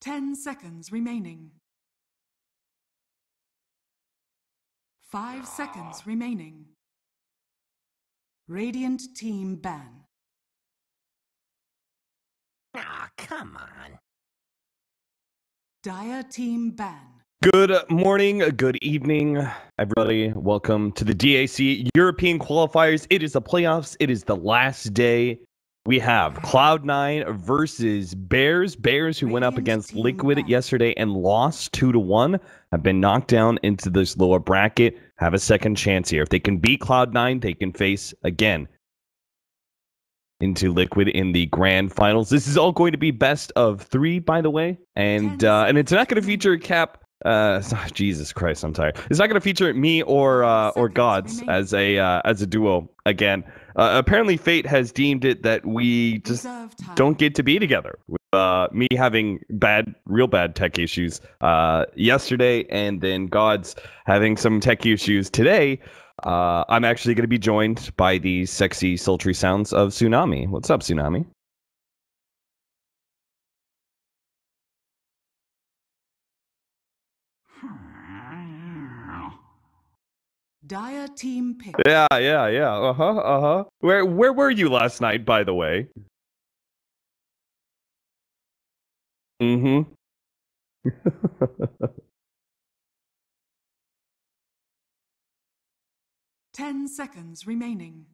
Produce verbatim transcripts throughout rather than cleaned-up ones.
Ten seconds remaining. Five seconds remaining. Radiant team ban. Ah, come on. Dire team ban. Good morning, good evening, everybody. Welcome to the D A C European Qualifiers. It is the playoffs. It is the last day. We have Cloud nine versus Bears. Bears, who went up against Liquid yesterday and lost two to one, have been knocked down into this lower bracket. Have a second chance here. If they can beat Cloud nine, they can face again into Liquid in the grand finals. This is all going to be best of three, by the way, and uh, and it's not going to feature Cap. Uh, Jesus Christ, I'm tired. It's not going to feature me or uh, or Gods as a uh, as a duo again. Uh, apparently, Fate has deemed it that we just don't get to be together. With, uh, me having bad, real bad tech issues uh, yesterday, and then Gods having some tech issues today. Uh, I'm actually going to be joined by the sexy, sultry sounds of Tsunami. What's up, Tsunami? Dire team pick. Yeah, yeah, yeah. Uh huh. Uh huh. Where Where were you last night, by the way? Mm-hmm. Ten seconds remaining.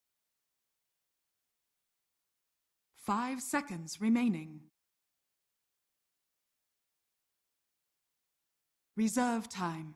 Five seconds remaining. Reserve time.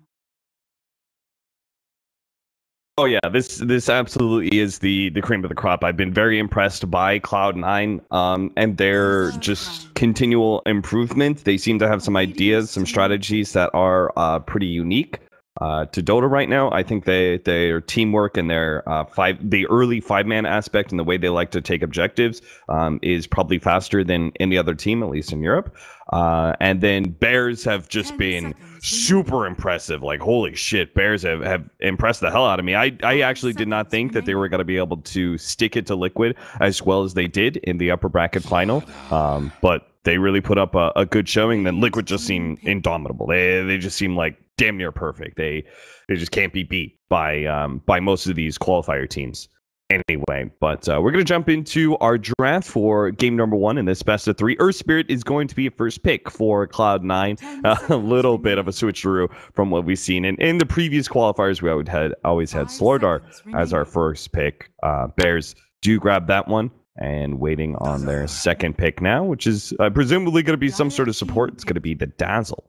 Oh yeah, this this absolutely is the the cream of the crop. I've been very impressed by Cloud nine um, and their just continual improvement. They seem to have some ideas, some strategies that are uh, pretty unique uh, to Dota right now. I think they their teamwork and their uh, five the early five man aspect and the way they like to take objectives um, is probably faster than any other team, at least in Europe. Uh, and then Bears have just been super impressive. Like, holy shit, Bears have, have impressed the hell out of me. I, I actually did not think that they were going to be able to stick it to Liquid as well as they did in the upper bracket final. Um, but they really put up a, a good showing. Then Liquid just seemed indomitable. They they just seem like damn near perfect. They they just can't be beat by um, by most of these qualifier teams. Anyway, but uh, we're going to jump into our draft for game number one in this best of three. Earth Spirit is going to be a first pick for Cloud nine. Uh, a little bit of a switcheroo from what we've seen. In, in the previous qualifiers, we always had, always had Slordar as our first pick. Uh, Bears do grab that one and waiting on their second pick now, which is uh, presumably going to be some sort of support. It's going to be the Dazzle.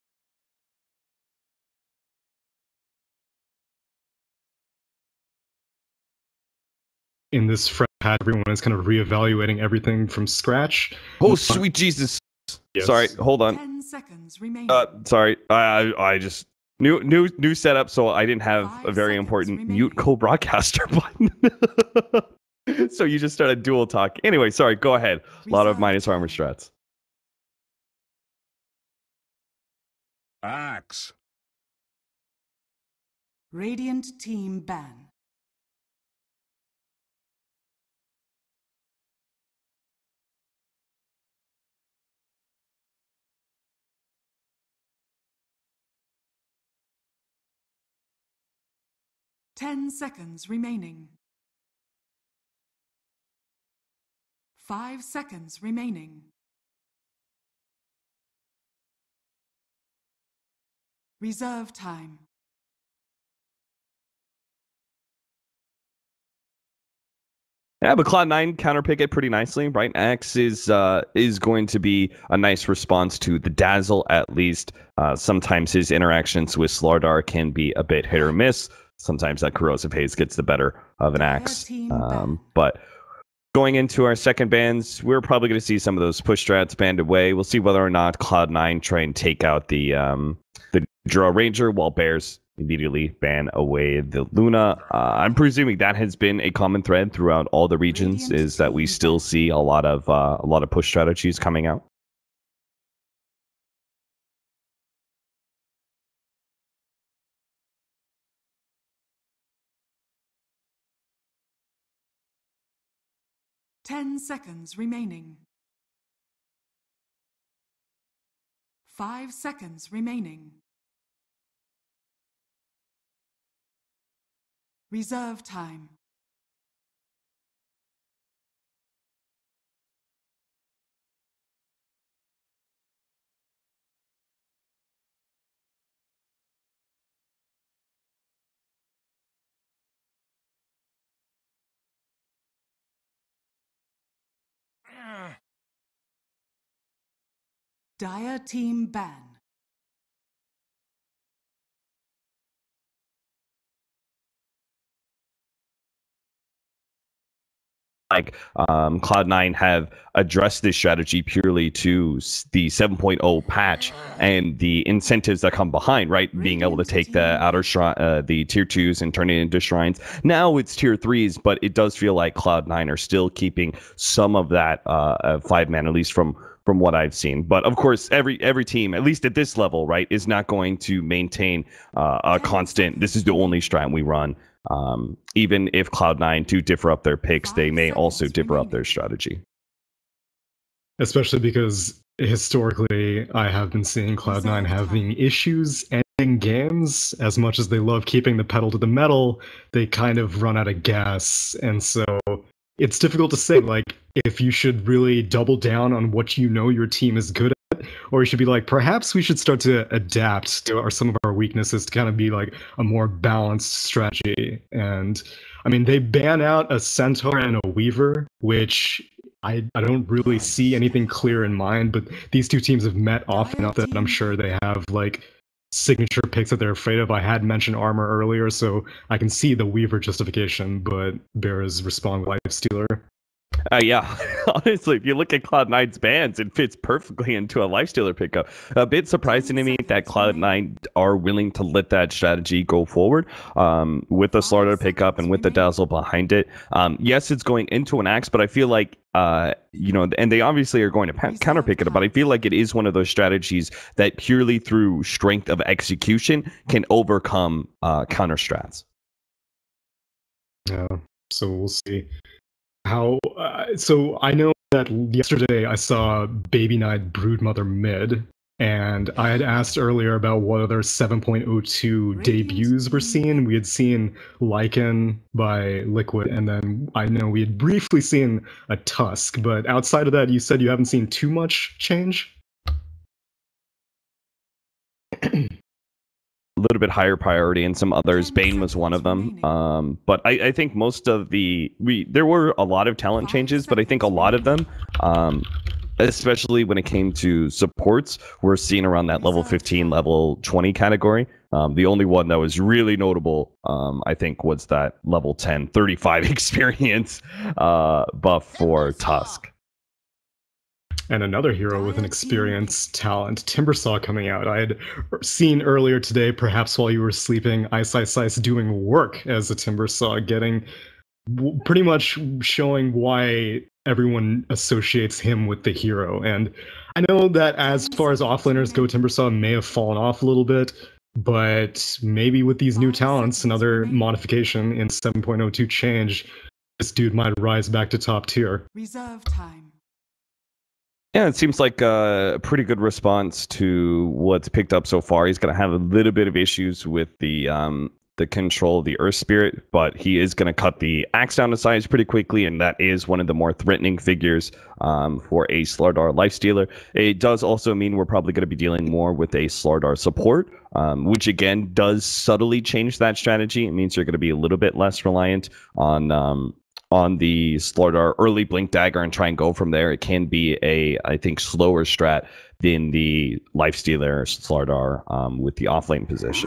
In this fret pad, everyone is kind of reevaluating everything from scratch. Oh, sweet Jesus. Yes. Sorry, hold on. Ten seconds remaining. Uh, sorry, I, I I just new new new setup, so I didn't have Five a very seconds important remaining. mute co-broadcaster button. So you just started dual talk. Anyway, sorry, go ahead. A lot of minus armor strats. Axe. Radiant team ban. Ten seconds remaining. Five seconds remaining. Reserve time. Yeah, but Cloud nine counterpick it pretty nicely, right? X is uh, is going to be a nice response to the Dazzle, at least. Uh, sometimes his interactions with Slardar can be a bit hit or miss. Sometimes that corrosive haze gets the better of an axe. Um, but going into our second bans, we're probably going to see some of those push strats banned away. We'll see whether or not Cloud nine try and take out the um, the Draw Ranger, while Bears immediately ban away the Luna. Uh, I'm presuming that has been a common thread throughout all the regions, is that we still see a lot of uh, a lot of push strategies coming out. Ten seconds remaining. Five seconds remaining. Reserve time. Dire team ban. Like um, Cloud nine have addressed this strategy purely to s- the seven point oh patch and the incentives that come behind, right? Being able to take the outer shrine, uh, the tier twos and turn it into shrines. Now it's tier threes, but it does feel like Cloud nine are still keeping some of that uh, uh, five man, at least from from what I've seen. But of course, every every team, at least at this level, right, is not going to maintain uh, a constant. This is the only strat we run. Um, even if Cloud nine do differ up their picks, they may also differ up their strategy. Especially because historically, I have been seeing Cloud nine having issues ending games. As much as they love keeping the pedal to the metal, they kind of run out of gas. And so it's difficult to say, like, if you should really double down on what you know your team is good at, or you should be like, perhaps we should start to adapt to our, some of our weaknesses to kind of be like a more balanced strategy. And I mean, they ban out a Centaur and a Weaver, which I, I don't really see anything clear in mind, but these two teams have met often enough that I'm sure they have like signature picks that they're afraid of. I had mentioned armor earlier, so I can see the Weaver justification, but Bear is respond with Lifestealer. Uh, yeah, honestly, if you look at Cloud nine's bans, it fits perfectly into a Lifestealer pickup. A bit surprising to me that Cloud nine are willing to let that strategy go forward um, with the Slaughter pickup and with the Dazzle behind it. Um, yes, it's going into an Axe, but I feel like, uh, you know, and they obviously are going to pa- counter pick it, but I feel like it is one of those strategies that purely through strength of execution can overcome uh, counter strats. Yeah, so we'll see. How uh, so I know that yesterday I saw Baby Knight Broodmother mid, and I had asked earlier about what other seven point oh two debuts we're seeing. We had seen Lycan by Liquid, and then I know we had briefly seen a Tusk, but outside of that, you said you haven't seen too much change? A little bit higher priority and some others. Bane was one of them. Um, but I, I think most of the we there were a lot of talent changes, but I think a lot of them, um, especially when it came to supports, we're seeing around that level fifteen, level twenty category. Um, the only one that was really notable, um, I think, was that level ten, thirty-five experience uh, buff for Tusk. And another hero with an experienced talent, Timbersaw, coming out. I had seen earlier today, perhaps while you were sleeping, Ice Ice Ice doing work as a Timbersaw, getting pretty much showing why everyone associates him with the hero. And I know that as far as offlaners go, Timbersaw may have fallen off a little bit, but maybe with these new talents, another modification in seven point oh two change, this dude might rise back to top tier. Reserve time. Yeah, it seems like a pretty good response to what's picked up so far. He's going to have a little bit of issues with the um, the control of the Earth Spirit, but he is going to cut the Axe down to size pretty quickly, and that is one of the more threatening figures um, for a Slardar Lifestealer. It does also mean we're probably going to be dealing more with a Slardar support, um, which again does subtly change that strategy. It means you're going to be a little bit less reliant on... Um, on the Slardar early Blink Dagger and try and go from there. It can be a, I think, slower strat than the Lifestealer Slardar um, with the offlane position.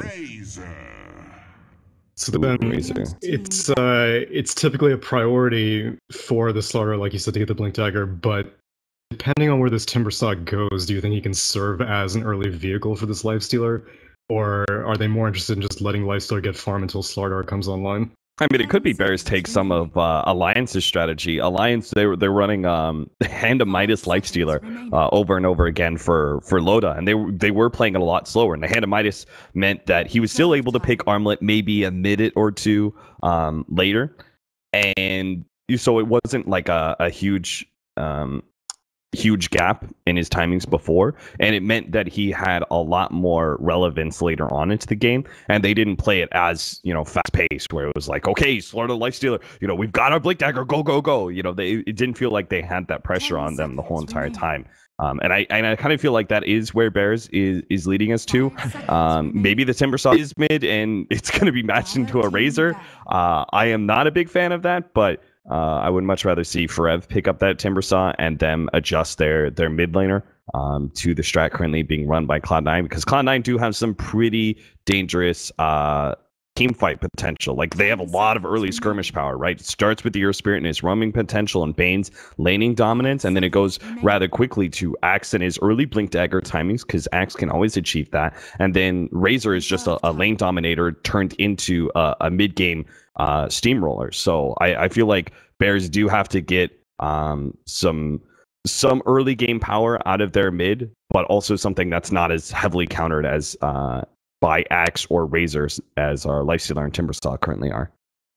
So then it's uh, it's typically a priority for the Slardar, like you said, to get the Blink Dagger, but depending on where this Timbersaw goes, do you think he can serve as an early vehicle for this Lifestealer? Or are they more interested in just letting Lifestealer get farm until Slardar comes online? I mean, it could be Bears take some of uh, Alliance's strategy. Alliance, they were they're running um, Hand of Midas Lifestealer uh, over and over again for for Loda, and they they were playing it a lot slower. And the Hand of Midas meant that he was still able to pick Armlet maybe a minute or two um, later, and so it wasn't like a, a huge um, huge gap in his timings before, and it meant that he had a lot more relevance later on into the game, and they didn't play it as, you know, fast paced where it was like, okay, slaughter the lifestealer, you know, we've got our blink dagger, go go go, you know, they it didn't feel like they had that pressure on them the whole entire time. Um, and I and I kind of feel like that is where Bears is is leading us to. Um, maybe the Timbersaw is mid and it's going to be matched into a Razor. Uh, I am not a big fan of that, but Uh, I would much rather see Forev pick up that Timbersaw and them adjust their their mid laner um, to the strat currently being run by Cloud nine, because Cloud nine do have some pretty dangerous uh, team fight potential. Like, they have a lot of early skirmish power, right? It starts with the Earth Spirit and his roaming potential and Bane's laning dominance, and then it goes rather quickly to Axe and his early Blink Dagger timings, because Axe can always achieve that. And then Razor is just a, a lane dominator turned into a, a mid-game uh, steamroller. So I, I feel like Bears do have to get um, some some early game power out of their mid, but also something that's not as heavily countered as uh, by Axe or Razors as our Lifestealer and Timbersaw currently are.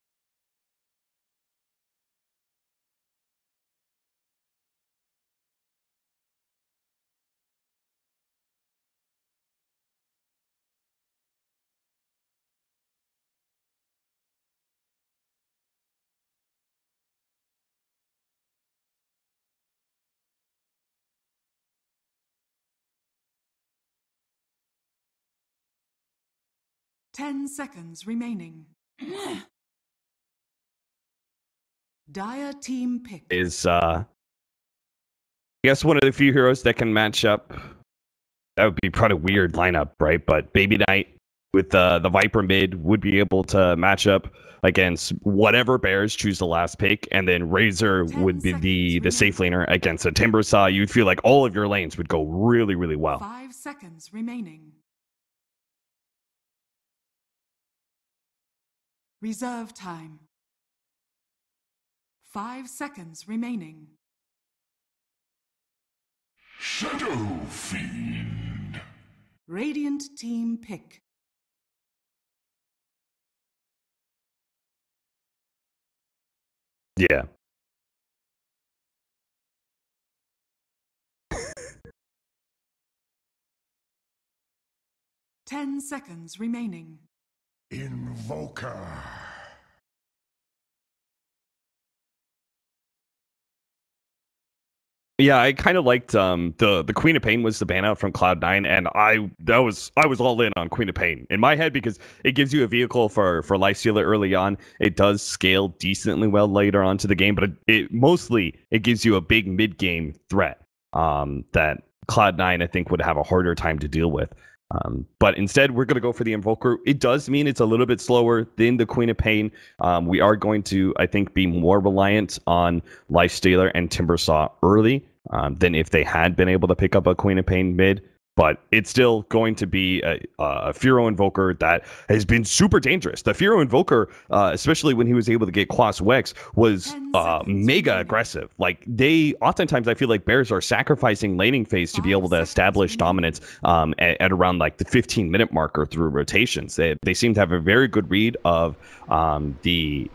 Ten seconds remaining. Dire team pick. Is, uh, I guess, one of the few heroes that can match up. That would be probably a weird lineup, right? But Baby Knight with uh, the Viper mid would be able to match up against whatever Bears choose the last pick, and then Razor would be the, the safe laner against a Timbersaw. You'd feel like all of your lanes would go really, really well. Five seconds remaining. Reserve time. Five seconds remaining. Shadow Fiend. Radiant team pick. Yeah. Ten seconds remaining. Invoker. Yeah, I kind of liked um the the Queen of Pain was the ban out from Cloud nine, and I that was I was all in on Queen of Pain in my head, because it gives you a vehicle for for Lifestealer early on. It does scale decently well later on to the game, but it, it mostly it gives you a big mid game threat um that Cloud nine I think would have a harder time to deal with. Um, but instead, we're going to go for the Invoker. It does mean it's a little bit slower than the Queen of Pain. Um, we are going to, I think, be more reliant on Lifestealer and Timbersaw early um, than if they had been able to pick up a Queen of Pain mid. But it's still going to be a, a Furo Invoker that has been super dangerous. The Furo Invoker, uh, especially when he was able to get Quas Wex, was uh, mega aggressive. Like, they, oftentimes I feel like Bears are sacrificing laning phase to be able to establish dominance um, at, at around like the fifteen minute marker through rotations. They, they seem to have a very good read of um, the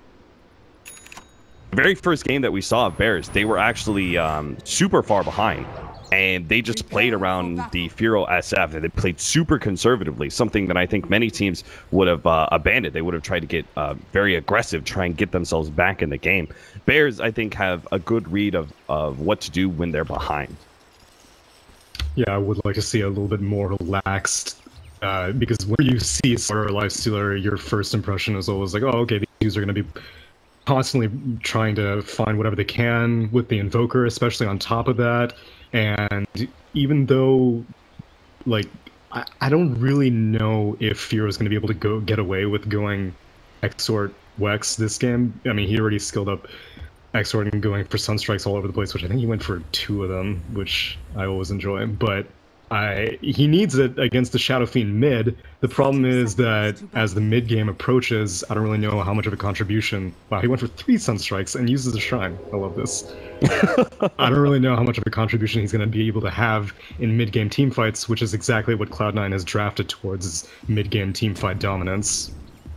very first game that we saw of Bears. They were actually um, super far behind, and they just played around the Furo S F, and they played super conservatively, something that I think many teams would have uh, abandoned. They would have tried to get uh, very aggressive, try and get themselves back in the game. Bears, I think, have a good read of, of what to do when they're behind. Yeah, I would like to see a little bit more relaxed, uh, because when you see Slaughter or Lifestealer, your first impression is always like, oh, okay, these are going to be constantly trying to find whatever they can with the Invoker, especially on top of that. And even though, like, I, I don't really know if Furo is going to be able to go get away with going Exort Wex this game. I mean, he already skilled up Exort and going for Sunstrikes all over the place, which I think he went for two of them, which I always enjoy. But I he needs it against the Shadow Fiend mid. The problem is that as the mid game approaches, I don't really know how much of a contribution. Wow, he went for three Sunstrikes and uses the Shrine. I love this. I don't really know how much of a contribution he's going to be able to have in mid game team fights, which is exactly what Cloud nine has drafted towards, is mid game team fight dominance.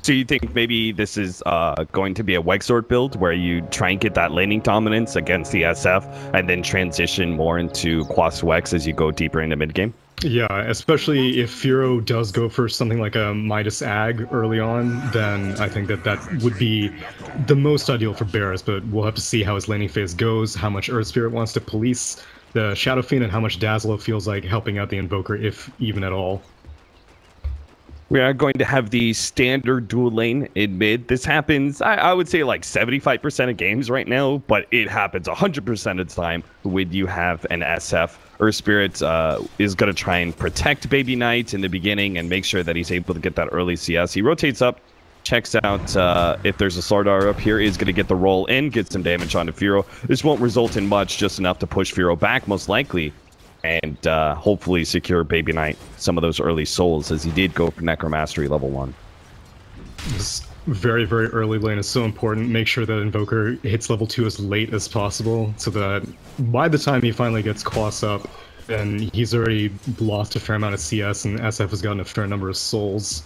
So you think maybe this is uh, going to be a Wegsort build where you try and get that laning dominance against the S F and then transition more into Quas Wex as you go deeper into mid game? Yeah, especially if Firo does go for something like a Midas Ag early on, then I think that that would be the most ideal for Bears, but we'll have to see how his laning phase goes, how much Earth Spirit wants to police the Shadow Fiend, and how much Dazzlo feels like helping out the Invoker, if even at all. We are going to have the standard dual lane in mid. This happens, I, I would say, like seventy-five percent of games right now, but it happens one hundred percent of the time when you have an S F. Earth Spirit uh, is going to try and protect Baby Knight in the beginning and make sure that he's able to get that early C S. He rotates up, checks out uh, if there's a Slardar up here, is going to get the roll in, get some damage onto Firo. This won't result in much, just enough to push Firo back, most likely. And uh, hopefully secure Baby Knight some of those early souls, as he did go for Necromastery level one. This very, very early lane is so important. Make sure that Invoker hits level two as late as possible, so that by the time he finally gets Quas up, then he's already lost a fair amount of C S, and S F has gotten a fair number of souls.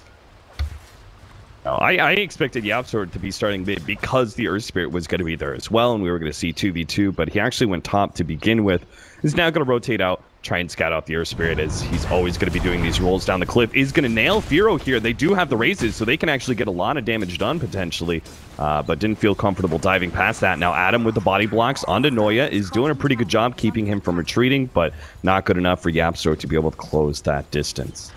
I, I expected YapzOr to be starting mid because the Earth Spirit was going to be there as well, and we were going to see two v two, but he actually went top to begin with. He's now going to rotate out, try and scout out the Earth Spirit, as he's always going to be doing these rolls down the cliff. Is going to nail Firo here. They do have the raises, so they can actually get a lot of damage done, potentially, uh, but didn't feel comfortable diving past that. Now Adam with the body blocks onto Noya is doing a pretty good job keeping him from retreating, but not good enough for YapzOr to be able to close that distance.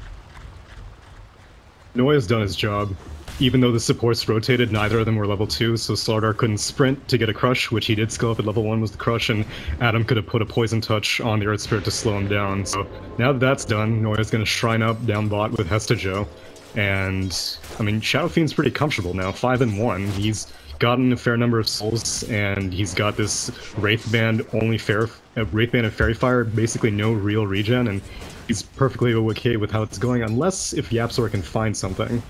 Noya's done his job. Even though the supports rotated, neither of them were level two, so Slardar couldn't sprint to get a crush, which he did skill up at level one was the crush, and Adam could have put a poison touch on the Earth Spirit to slow him down. So now that that's done, Noya's going to shrine up down bot with Hesta Joe, and I mean, Shadow Fiend's pretty comfortable now, five and one. He's gotten a fair number of souls, and he's got this Wraith Band only fair, uh, Wraith Band and Fairy Fire, basically no real regen, and he's perfectly okay with how it's going, unless if YapzOr can find something.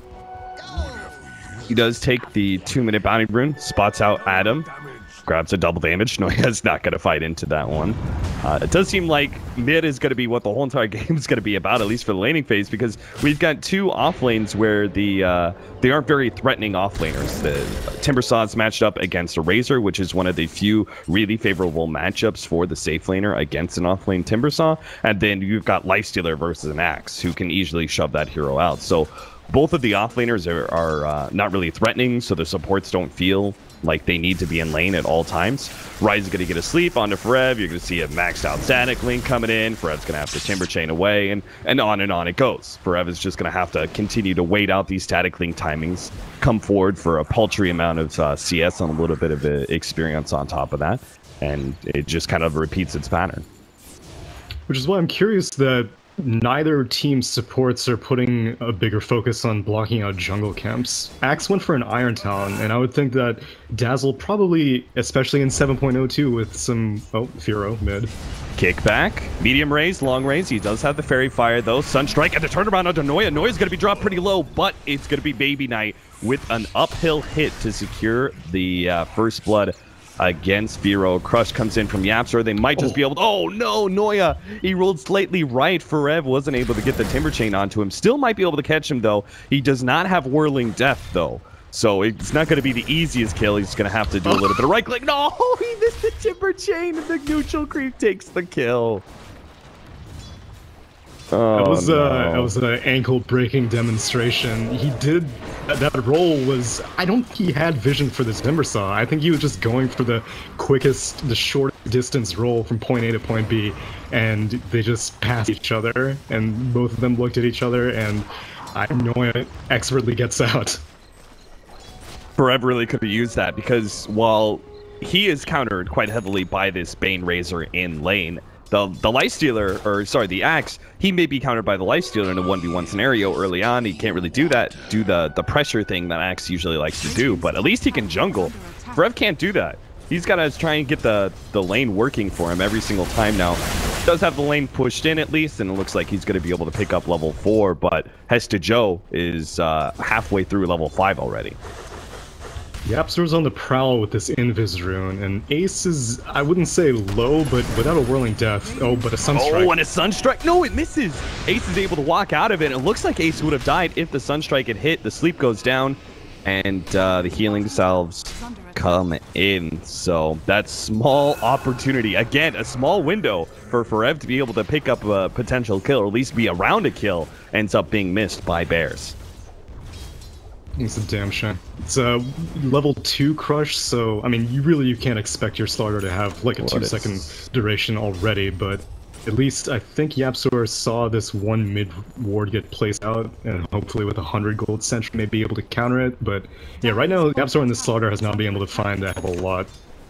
He does take the two-minute bounty rune, spots out Adam, grabs a double damage. Noya's not going to fight into that one. Uh, it does seem like mid is going to be what the whole entire game is going to be about, at least for the laning phase, because we've got two off lanes where the uh, they aren't very threatening off laners. The Timbersaw's matched up against a Razor, which is one of the few really favorable matchups for the safe laner against an off lane Timbersaw, and then you've got Lifestealer versus an Axe, who can easily shove that hero out. So both of the offlaners are, are uh, not really threatening, so the supports don't feel like they need to be in lane at all times. Rise is going to get a sleep onto Forev. You're going to see a maxed out static link coming in. Forev's going to have to timber chain away, and, and on and on it goes. Forev is just going to have to continue to wait out these static link timings, come forward for a paltry amount of uh, C S and a little bit of uh, experience on top of that, and it just kind of repeats its pattern. Which is why I'm curious that neither team's supports are putting a bigger focus on blocking out jungle camps. Axe went for an Iron Talon, and I would think that Dazzle probably, especially in seven point oh two with some, oh, Firo, mid. Kickback, medium raise, long raise. He does have the Fairy Fire, though. Sunstrike at the turnaround onto Noya. Noya's going to be dropped pretty low, but it's going to be Baby Knight with an uphill hit to secure the uh, first blood against Firo. Crush comes in from YapzOr. They might just oh. be able to... Oh, no, Noya! He rolled slightly right. Forev wasn't able to get the Timber Chain onto him. Still might be able to catch him, though. He does not have Whirling Death, though. So it's not going to be the easiest kill. He's going to have to do a little bit of right click. No! He missed the Timber Chain, and the neutral creep takes the kill. Oh, that was no. uh, that was an ankle-breaking demonstration. He did that roll was. I don't think he had vision for this Timbersaw. I think he was just going for the quickest, the shortest distance roll from point A to point B, and they just passed each other. And both of them looked at each other, and I know it expertly gets out. Forever really could have used that, because while he is countered quite heavily by this Bane Razor in lane, The the Lifestealer, or sorry, the Axe, he may be countered by the Lifestealer in a one v one scenario early on. He can't really do that, do the, the pressure thing that Axe usually likes to do, but at least he can jungle. Forev can't do that. He's got to try and get the, the lane working for him every single time now. Does have the lane pushed in at least, and it looks like he's going to be able to pick up level four, but Hesta Joe is uh, halfway through level five already. Yapzor's on the prowl with this Invis rune, and Ace is, I wouldn't say low, but without a Whirling Death. Oh, but a Sunstrike. Oh, and a Sunstrike. No, it misses. Ace is able to walk out of it. It looks like Ace would have died if the Sunstrike had hit. The sleep goes down, and uh, the healing salves come in. So that small opportunity, again, a small window for Forev to be able to pick up a potential kill, or at least be around a kill, ends up being missed by Bears. It's a damn shame. It's a level two crush, so I mean, you really you can't expect your starter to have like a What two is- second duration already. But at least I think Yapzor saw this one mid ward get placed out, and hopefully with a hundred gold sentry may be able to counter it. But yeah, right now Yapzor in this starter has not been able to find a hell of a lot.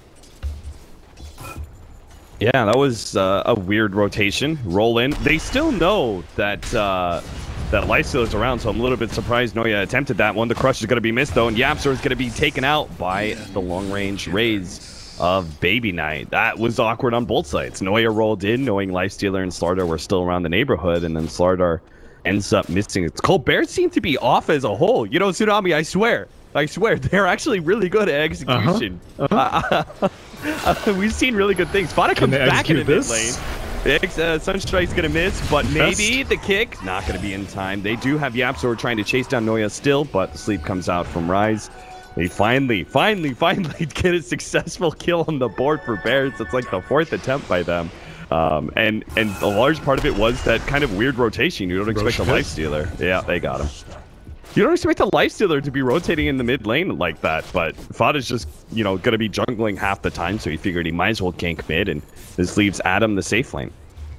Yeah, that was uh, a weird rotation. Roll in. They still know that uh, that Lifesteal is around, so I'm a little bit surprised Noya attempted that one. The crush is going to be missed, though, and Yapzor is going to be taken out by the long-range raise of Baby Knight. That was awkward on both sides. Noya rolled in, knowing Lifestealer and Slardar were still around the neighborhood, and then Slardar ends up missing. It's cool. Bears seem to be off as a whole. You know, Tsunami, I swear. I swear, they're actually really good at execution. Uh-huh. Uh-huh. Uh, we've seen really good things. Fada Can comes they back in the execute mid lane. this? The ex- uh, Sunstrike's gonna miss, but Best. maybe the kick not gonna be in time. They do have Yapzor trying to chase down Noya still, but the sleep comes out from Rise. They finally, finally, finally get a successful kill on the board for Bears. It's like the fourth attempt by them. Um, and and a large part of it was that kind of weird rotation. You don't expect a Roche Lifestealer. Yeah, they got him. You don't expect a Lifestealer to be rotating in the mid lane like that, but Fada's just, you know, going to be jungling half the time, so he figured he might as well gank mid, and this leaves Adam the safe lane.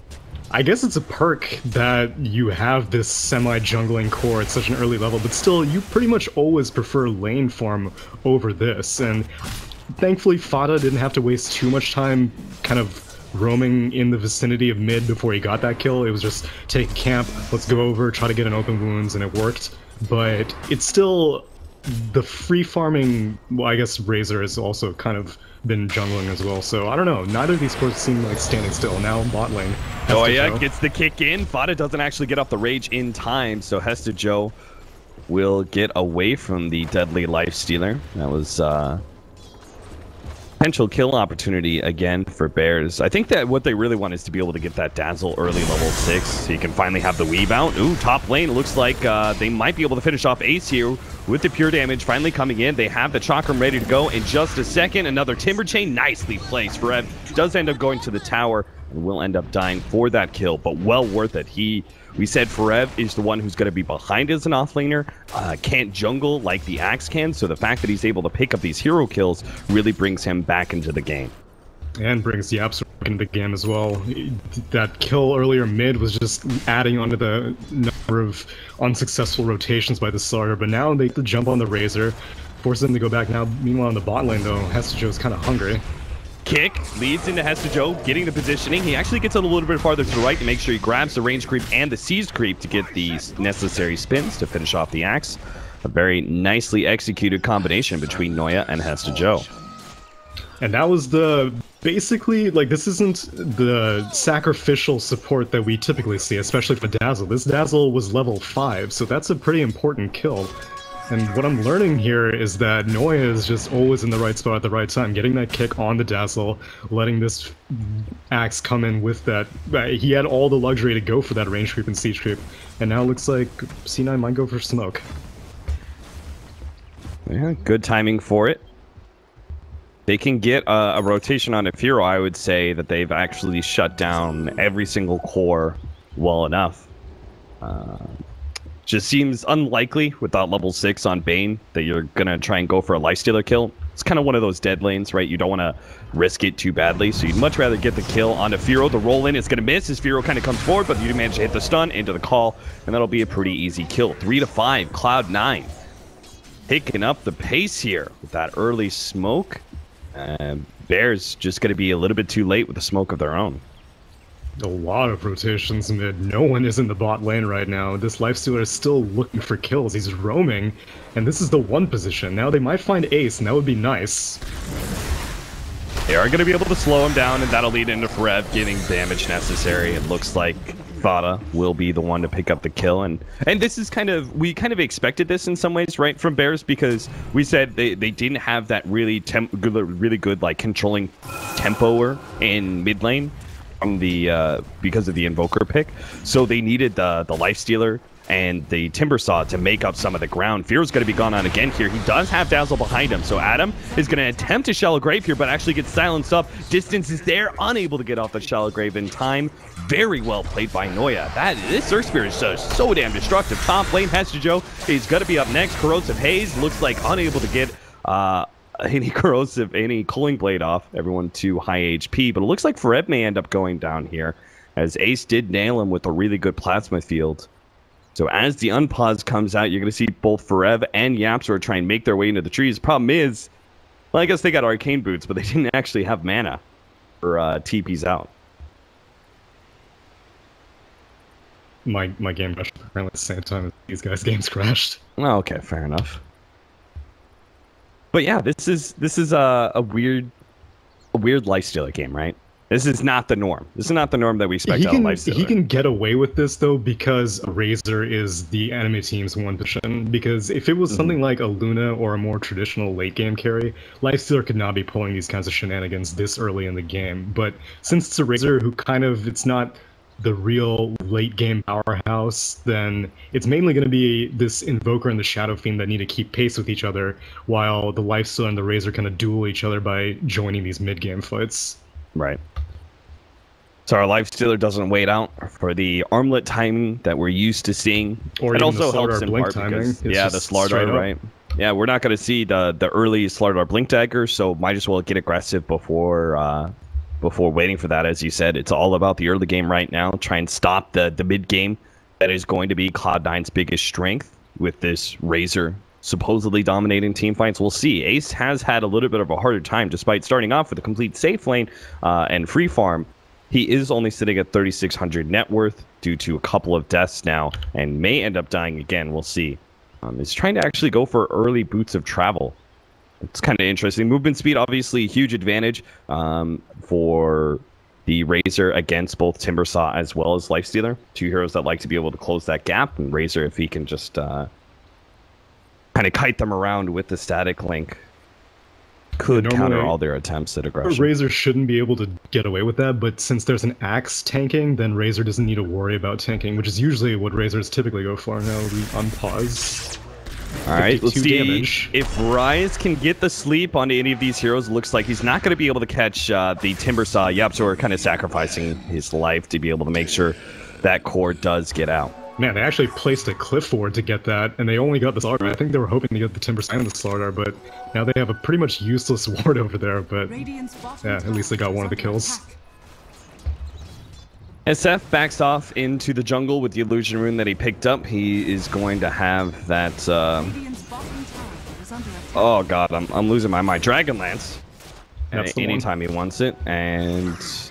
I guess it's a perk that you have this semi-jungling core at such an early level, but still, you pretty much always prefer lane farm over this, and thankfully Fada didn't have to waste too much time kind of roaming in the vicinity of mid before he got that kill. It was just take camp, let's go over, try to get an open wounds, and it worked. But it's still the free farming. Well, I guess Razor has also kind of been jungling as well. So I don't know. Neither of these cores seem like standing still. Now bot lane. Oh Hesta yeah, Joe. gets the kick in. Fada doesn't actually get off the rage in time, so Hesta Joe will get away from the deadly Lifestealer. That was uh, potential kill opportunity again for Bears. I think that what they really want is to be able to get that Dazzle early level six, so you can finally have the weave out. Ooh, top lane. It looks like uh, they might be able to finish off Ace here with the pure damage finally coming in. They have the Chakram ready to go in just a second. Another Timber Chain, nicely placed. Forev does end up going to the tower and will end up dying for that kill, but well worth it. He, we said Forev is the one who's going to be behind as an offlaner, uh, can't jungle like the Axe can, so the fact that he's able to pick up these hero kills really brings him back into the game. And brings Yapzor back into the game as well. That kill earlier mid was just adding onto the number of unsuccessful rotations by the starter, but now they have to jump on the Razor, force them to go back now. Meanwhile, on the bot lane, though, Hesta Joe's kind of hungry. Kick leads into Hesta Joe, getting the positioning. He actually gets a little bit farther to the right to make sure he grabs the range creep and the seized creep to get the necessary spins to finish off the Axe. A very nicely executed combination between Noya and Hesta Joe. And that was the, basically, like, this isn't the sacrificial support that we typically see, especially for Dazzle. This Dazzle was level five, so that's a pretty important kill. And what I'm learning here is that Noya is just always in the right spot at the right time, getting that kick on the Dazzle, letting this Axe come in with that. Uh, he had all the luxury to go for that range creep and siege creep, and now it looks like C nine might go for smoke. Yeah, good timing for it. They can get a, a rotation on a Firo. I would say that they've actually shut down every single core well enough. Uh, just seems unlikely without level six on Bane that you're going to try and go for a Lifestealer kill. It's kind of one of those dead lanes, right? You don't want to risk it too badly, so you'd much rather get the kill onto Firo. The roll in is going to miss as Firo kind of comes forward, but you manage to hit the stun into the call, and that'll be a pretty easy kill. Three to five, Cloud nine. Picking up the pace here with that early smoke. Uh, Bears just going to be a little bit too late with the smoke of their own. A lot of rotations mid. No one is in the bot lane right now. This Lifestealer is still looking for kills. He's roaming, and this is the one position. Now they might find Ace, and that would be nice. They are going to be able to slow him down, and that'll lead into Forev getting damage necessary. It looks like Fada will be the one to pick up the kill, and and this is kind of we kind of expected this in some ways, right, from Bears, because we said they, they didn't have that really temp good, really good like controlling tempoer in mid lane from the uh, because of the Invoker pick, so they needed the the Lifestealer and the Timbersaw to make up some of the ground. Fear's going to be gone on again here. He does have Dazzle behind him, so Adam is going to attempt to Shallow Grave here, but actually gets silenced up. Distance is there, unable to get off the Shallow Grave in time. Very well played by Noya. That this Earth Spear is just so damn destructive. Top lane, Hestajo is going to be up next. Corrosive Haze looks like unable to get uh, any corrosive, any cooling blade off. Everyone to high H P, but it looks like Fereb may end up going down here, as Ace did nail him with a really good plasma field. So as the unpause comes out, you're going to see both Fereb and Yapzor try and make their way into the trees. Problem is, well, I guess they got arcane boots, but they didn't actually have mana for uh, T Ps out. My my game crashed apparently at the same time as these guys' games crashed. Oh, okay, fair enough. But yeah, this is this is a, a weird a weird lifestealer game, right? This is not the norm. This is not the norm that we expect he out of can, Lifestealer. He can get away with this, though, because Razor is the enemy team's one position. Because if it was mm-hmm. something like a Luna or a more traditional late-game carry, Lifestealer could not be pulling these kinds of shenanigans this early in the game. But since it's a Razor who kind of, it's not the real late-game powerhouse, then it's mainly going to be this Invoker and the Shadow Fiend that need to keep pace with each other, while the Lifestealer and the Razor kind of duel each other by joining these mid-game fights. Right. So our Lifestealer doesn't wait out for the armlet timing that we're used to seeing. Or it also the helps in blink part timing. because, it's yeah, the Slardar, right? Yeah, we're not going to see the the early Slardar blink dagger, so might as well get aggressive before uh, before waiting for that. As you said, it's all about the early game right now. Try and stop the the mid game. That is going to be Cloud nine's biggest strength with this Razor supposedly dominating team fights. We'll see. Ace has had a little bit of a harder time, despite starting off with a complete safe lane uh, and free farm. He is only sitting at thirty-six hundred net worth due to a couple of deaths now, and may end up dying again. We'll see. Um, he's trying to actually go for early boots of travel. It's kind of interesting. Movement speed, obviously, a huge advantage um, for the Razor against both Timbersaw as well as Lifestealer. Two heroes that like to be able to close that gap, and Razor, if he can just uh, kind of kite them around with the static link, could yeah, counter all their attempts at aggression. Razor shouldn't be able to get away with that, but since there's an Axe tanking, then Razor doesn't need to worry about tanking, which is usually what Razors typically go for. Now we unpause. Alright, let's see damage. if Rise can get the sleep onto any of these heroes. It looks like he's not going to be able to catch uh, the Timbersaw. Yapzor kind of sacrificing his life to be able to make sure that core does get out. Man, they actually placed a cliff forward to get that, and they only got the Slardar. I think they were hoping to get the Timbersaw and the Slardar, but now they have a pretty much useless ward over there, but yeah, at least they got one of the kills. S F backs off into the jungle with the illusion rune that he picked up. He is going to have that... Uh... Oh god, I'm, I'm losing my mind. Dragonlance. That's anytime he wants it, and...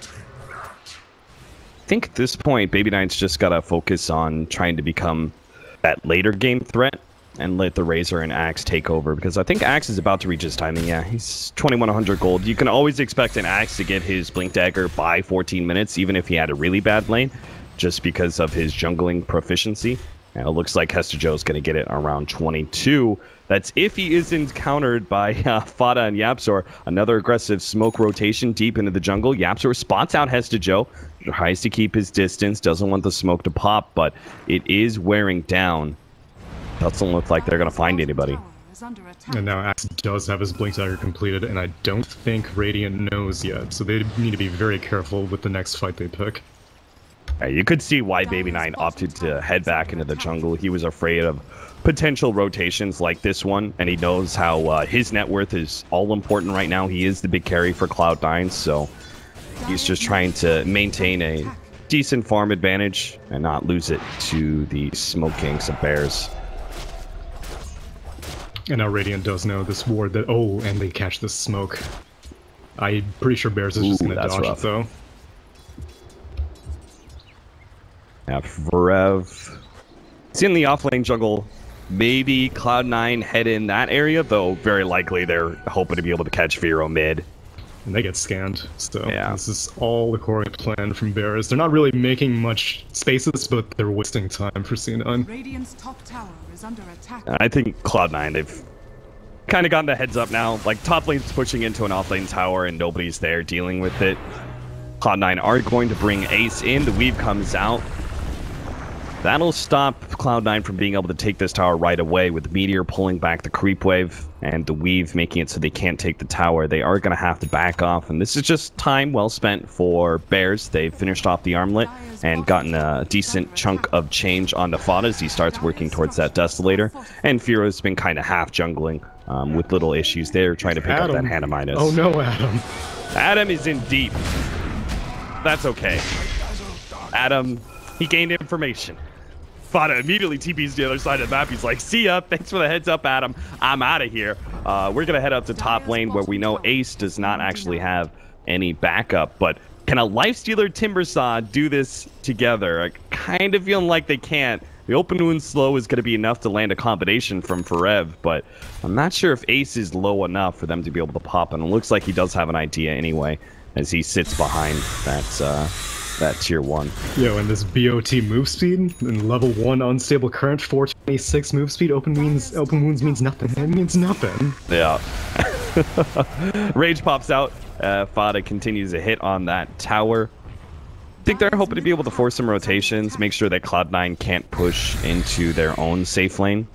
I think at this point, Baby Knight's just got to focus on trying to become that later game threat and let the Razor and Axe take over, because I think Axe is about to reach his timing. Yeah, he's twenty-one hundred gold. You can always expect an Axe to get his Blink Dagger by fourteen minutes, even if he had a really bad lane, just because of his jungling proficiency. And it looks like Hestajo's going to get it around twenty-two. That's if he isn't countered by uh, Fada and Yapzor. Another aggressive smoke rotation deep into the jungle. Yapzor spots out Hestajo, tries to keep his distance, doesn't want the smoke to pop, but it is wearing down. Doesn't look like they're going to find anybody. And now Axe does have his Blink Dagger completed, and I don't think Radiant knows yet, so they need to be very careful with the next fight they pick. Yeah, you could see why Baby Nine opted to head back into the jungle. He was afraid of potential rotations like this one, and he knows how uh, his net worth is all important right now. He is the big carry for Cloud nine, so he's just trying to maintain a decent farm advantage and not lose it to the Smoke Kings of Bears. And now Radiant does know this ward that, oh, and they catch this smoke. I'm pretty sure Bears is just Ooh, going to dodge rough. it, though. Yeah, Vrev. It's in the offlane jungle. Maybe Cloud nine head in that area, though very likely they're hoping to be able to catch Vero mid. and they get scanned. So Yeah. this is all according to plan from Bears. They're not really making much spaces, but they're wasting time for C nine. Radiant's top tower is under attack. I think Cloud nine, they've kind of gotten the heads up now. Like, top lane's pushing into an off lane tower and nobody's there dealing with it. Cloud nine are going to bring Ace in. The weave comes out. That'll stop Cloud nine from being able to take this tower right away, with Meteor pulling back the creep wave and the weave making it so they can't take the tower. They are going to have to back off, and this is just time well spent for Bears. They've finished off the armlet and gotten a decent chunk of change on the Fada as he starts working towards that Desolator. And Firo's been kind of half jungling um, with little issues there, trying to pick Adam. up that Hannah Midas. Oh no, Adam. Adam is in deep. That's okay. Adam, he gained information. Fada immediately T P's to the other side of the map. He's like, see ya. Thanks for the heads up, Adam. I'm out of here. Uh, we're going to head up to top lane where we know Ace does not actually have any backup. But can a Lifestealer Timbersaw do this together? I kind of feeling like they can't. The open wound slow is going to be enough to land a combination from Forev, but I'm not sure if Ace is low enough for them to be able to pop, and it looks like he does have an idea anyway as he sits behind that, uh, that tier one. Yo, and this B O T move speed and level one unstable current, four twenty-six move speed, open wounds, open wounds means nothing. It means nothing. Yeah. Rage pops out. Uh, Fada continues to hit on that tower. I think they're hoping to be able to force some rotations, make sure that Cloud nine can't push into their own safe lane.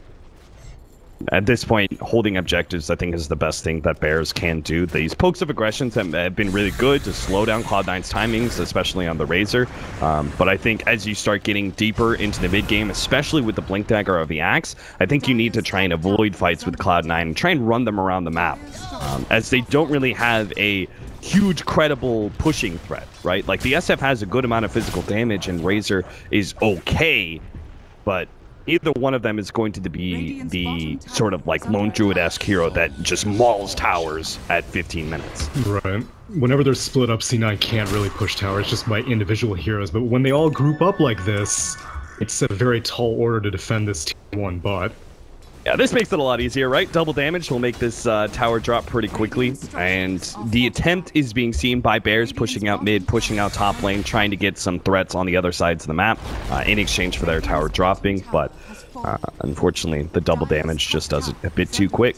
At this point, holding objectives, I think, is the best thing that Bears can do. These pokes of aggressions have been really good to slow down Cloud nine's timings, especially on the Razor. Um, but I think as you start getting deeper into the mid-game, especially with the Blink Dagger or the Axe, I think you need to try and avoid fights with Cloud nine and try and run them around the map, um, as they don't really have a huge credible pushing threat, right? Like, the S F has a good amount of physical damage and Razor is okay, but either one of them is going to be the sort of like lone druid-esque hero that just mauls towers at fifteen minutes. Right. Whenever they're split up, C nine can't really push towers just by individual heroes, but when they all group up like this, it's a very tall order to defend this tier one bot. Yeah, this makes it a lot easier, right? Double damage will make this uh, tower drop pretty quickly, and the attempt is being seen by Bears pushing out mid, pushing out top lane, trying to get some threats on the other sides of the map uh, in exchange for their tower dropping, but uh, unfortunately the double damage just does it a bit too quick.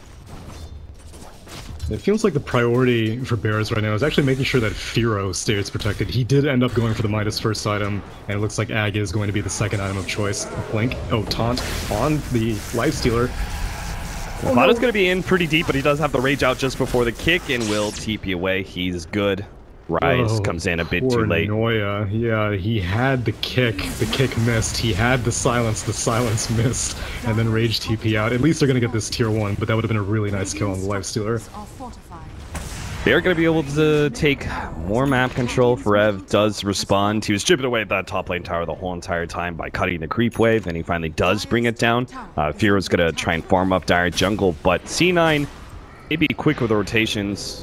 It feels like the priority for Bears right now is actually making sure that Firo stays protected. He did end up going for the Midas first item, and it looks like Ag is going to be the second item of choice. Blink, oh, taunt on the Lifestealer. Well, Fada's going to be in pretty deep, but he does have the rage out just before the kick and will T P away. He's good. Rise Whoa, comes in a bit poor too late. Noya. Yeah, he had the kick. The kick missed. He had the silence. The silence missed. And then Rage T P out. At least they're going to get this tier one, but that would have been a really nice kill on the Lifestealer. They're going to be able to take more map control. Forev does respond. He was chipping away at that top lane tower the whole entire time by cutting the creep wave, and he finally does bring it down. Uh, Firo's going to try and farm up dire jungle, but C nine may be quick with the rotations.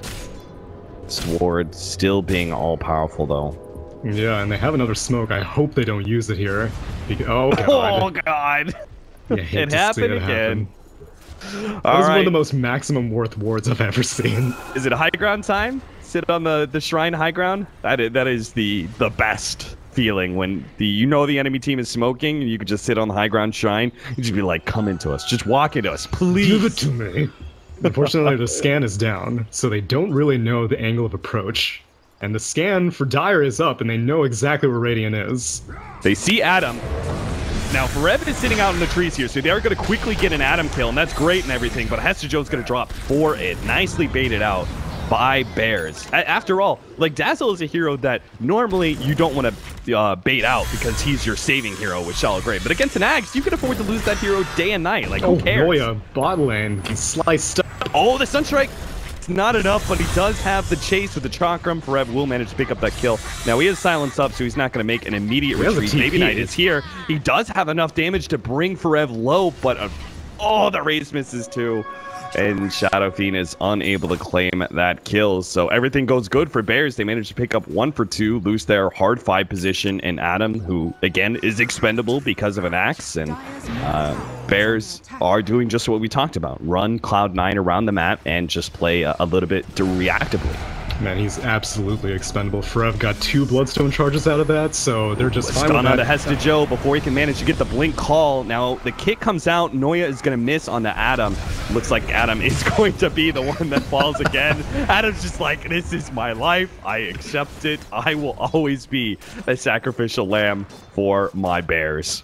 Sword still being all-powerful, though. Yeah, and they have another smoke. I hope they don't use it here. Because, oh, God. Oh, God. It happened again. Happen. All That was right. one of the most maximum worth wards I've ever seen. Is it high ground time? Sit on the, the shrine high ground? That is, that is the, the best feeling when the you know the enemy team is smoking and you could just sit on the high ground shrine. You just be like, come into us. Just walk into us, please. Give it to me. Unfortunately, the scan is down, so they don't really know the angle of approach. And the scan for Dire is up, and they know exactly where Radiant is. They see Adam. Now, Forev is sitting out in the trees here, so they are going to quickly get an Adam kill, and that's great and everything, but Hester Jones going to drop for it. Nicely baited out by Bears. A after all, like, Dazzle is a hero that normally you don't want to uh, bait out because he's your saving hero with Shallow Grave. But against an Axe, you can afford to lose that hero day and night. Like, who Oh, cares? Noya, bot lane, gets sliced up. Oh, the Sunstrike! It's not enough, but he does have the chase with the Chakram. Forev will manage to pick up that kill. Now, he is silence up, so he's not going to make an immediate He has a retreat. T P. Baby Knight is here. He does have enough damage to bring Forev low, but uh, oh, the raise misses too. And Shadow Fiend is unable to claim that kill. So everything goes good for Bears. They managed to pick up one for two, lose their hard five position in Adam, who, again, is expendable because of an Axe. And uh, Bears are doing just what we talked about. Run Cloud nine around the map and just play a, a little bit reactively. Man, he's absolutely expendable. Frev got two Bloodstone charges out of that, so they're just fine with that. Stun out Hesta Joe before he can manage to get the blink call. Now the kit comes out. Noya is going to miss on the Adam. Looks like Adam is going to be the one that falls again. Adam's just like, this is my life. I accept it. I will always be a sacrificial lamb for my Bears.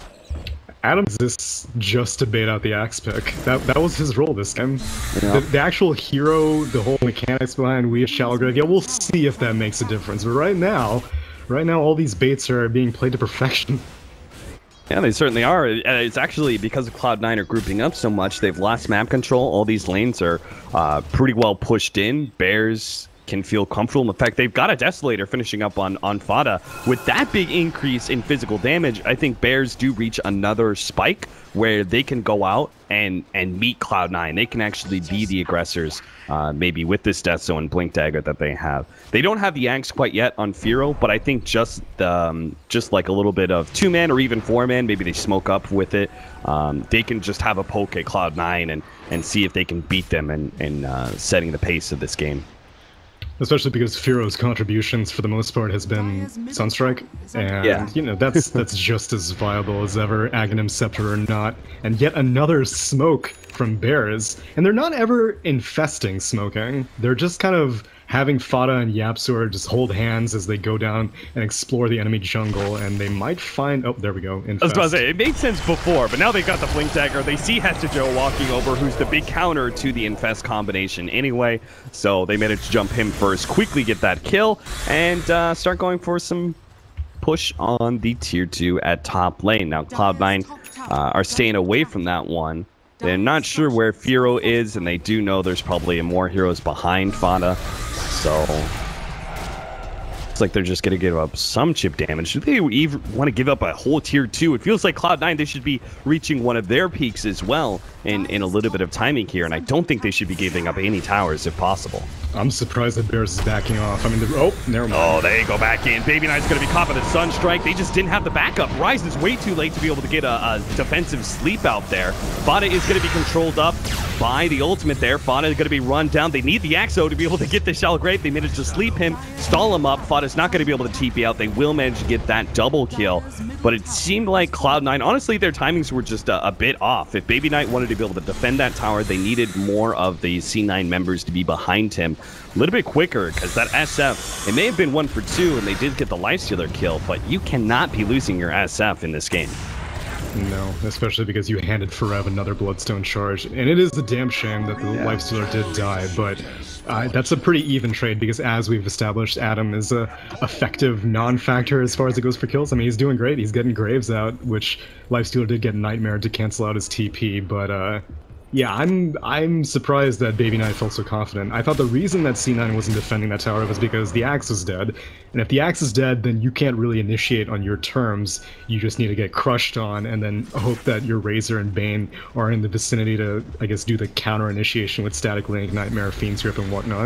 Adam exists just to bait out the axe pick. That that was his role this time. Yeah. The, the actual hero, the whole mechanics behind We Shallow Grave, yeah, we'll see if that makes a difference. But right now, right now, all these baits are being played to perfection. Yeah, they certainly are. It's actually because of Cloud nine are grouping up so much, they've lost map control. All these lanes are uh, pretty well pushed in. Bears can feel comfortable. In fact, they've got a Desolator finishing up on, on Fada. With that big increase in physical damage, I think Bears do reach another spike where they can go out and, and meet Cloud nine. They can actually be the aggressors, uh, maybe with this Death Zone Blink Dagger that they have. They don't have the Axe quite yet on Firo, but I think just um, just like a little bit of two-man or even four-man, maybe they smoke up with it. Um, they can just have a poke at Cloud nine and, and see if they can beat them in, in uh, setting the pace of this game. Especially because Firo's contributions, for the most part, has been Sunstrike, and yeah. you know that's that's just as viable as ever, Aghanim Scepter or not. And yet another smoke from Bears, and they're not ever infesting smoking. They're just kind of having Fada and Yapsor just hold hands as they go down and explore the enemy jungle, and they might find... Oh, there we go. Infest. I was about to say, it made sense before, but now they've got the Blink Dagger. They see Hesta Joe walking over, who's the big counter to the Infest combination anyway, so they managed to jump him first, quickly get that kill, and uh, start going for some push on the tier two at top lane. Now, Cloud nine uh, are staying away from that one. They're not sure where Firo is, and they do know there's probably more heroes behind Fada. So, it's like they're just going to give up some chip damage. Do they even want to give up a whole tier two? It feels like Cloud nine, they should be reaching one of their peaks as well in, in a little bit of timing here, and I don't think they should be giving up any towers if possible. I'm surprised that Bears is backing off. I mean, the, oh, never mind. Oh, they go back in. Baby Knight's going to be caught by the Sunstrike. They just didn't have the backup. Ryze is way too late to be able to get a, a defensive sleep out there. Fada is going to be controlled up by the ultimate there. Fada is going to be run down. They need the Axo to be able to get the Shallow Grave. They managed to sleep him, stall him up. Fada's not going to be able to T P out. They will manage to get that double kill. But it seemed like Cloud nine, honestly, their timings were just a, a bit off. If Baby Knight wanted to be able to defend that tower, they needed more of the C nine members to be behind him a little bit quicker, because that S F, it may have been one for two, and they did get the Lifestealer kill, but you cannot be losing your S F in this game. No, especially because you handed Forev another Bloodstone charge. And it is a damn shame that the yeah. Lifestealer did die, but uh, that's a pretty even trade, because as we've established, Adam is a effective non-factor as far as it goes for kills. I mean, he's doing great. He's getting Graves out, which Lifestealer did get Nightmare to cancel out his T P, but uh, yeah, I'm I'm surprised that Baby Knight felt so confident. I thought the reason that C nine wasn't defending that tower was because the Axe is dead. And if the Axe is dead, then you can't really initiate on your terms. You just need to get crushed on and then hope that your Razor and Bane are in the vicinity to, I guess, do the counter initiation with Static Link, Nightmare, Fiend's Grip, and whatnot.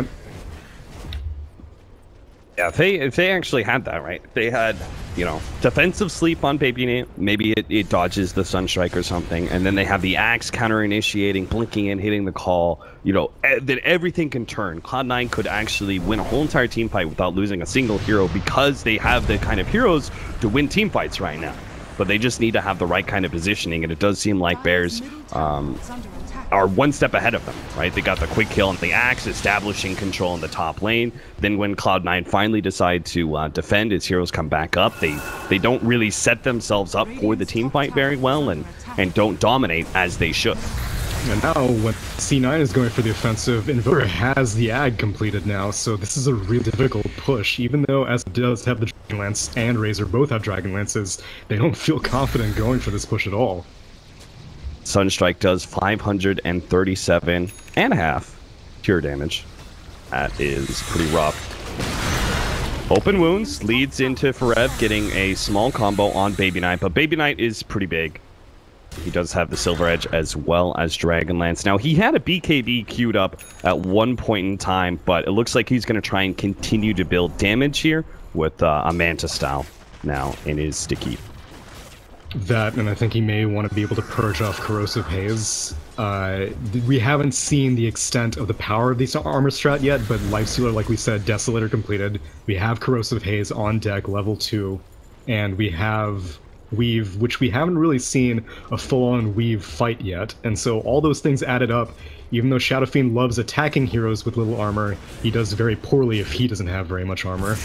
Yeah, if they, if they actually had that, right? If they had, you know, defensive sleep on Baby Nate, maybe it, it dodges the Sunstrike or something, and then they have the Axe counter-initiating, blinking in, hitting the call, you know, e then everything can turn. Cloud nine could actually win a whole entire team fight without losing a single hero, because they have the kind of heroes to win team fights right now. But they just need to have the right kind of positioning, and it does seem like Bears um, are one step ahead of them, right? They got the quick kill on the Axe, establishing control in the top lane. Then when Cloud nine finally decide to uh, defend, its heroes come back up. They they don't really set themselves up for the team fight very well, and, and don't dominate as they should. And now, when C nine is going for the offensive, Invoker has the Ag completed now, so this is a really difficult push. Even though S does have the Dragon Lance and Razor both have Dragon Lances, they don't feel confident going for this push at all. Sunstrike does five hundred thirty-seven and a half pure damage. That is pretty rough. Open Wounds leads into Forev getting a small combo on Baby Knight, but Baby Knight is pretty big. He does have the Silver Edge as well as Dragon Lance. Now, he had a B K B queued up at one point in time, but it looks like he's going to try and continue to build damage here with uh, a Manta style now in his sticky. That, and I think he may want to be able to purge off Corrosive Haze. Uh, we haven't seen the extent of the power of this armor strat yet, but Lifestealer, like we said, Desolator completed. We have Corrosive Haze on deck, level two, and we have Weave, which we haven't really seen a full-on Weave fight yet. And so all those things added up, even though Shadow Fiend loves attacking heroes with little armor, he does very poorly if he doesn't have very much armor.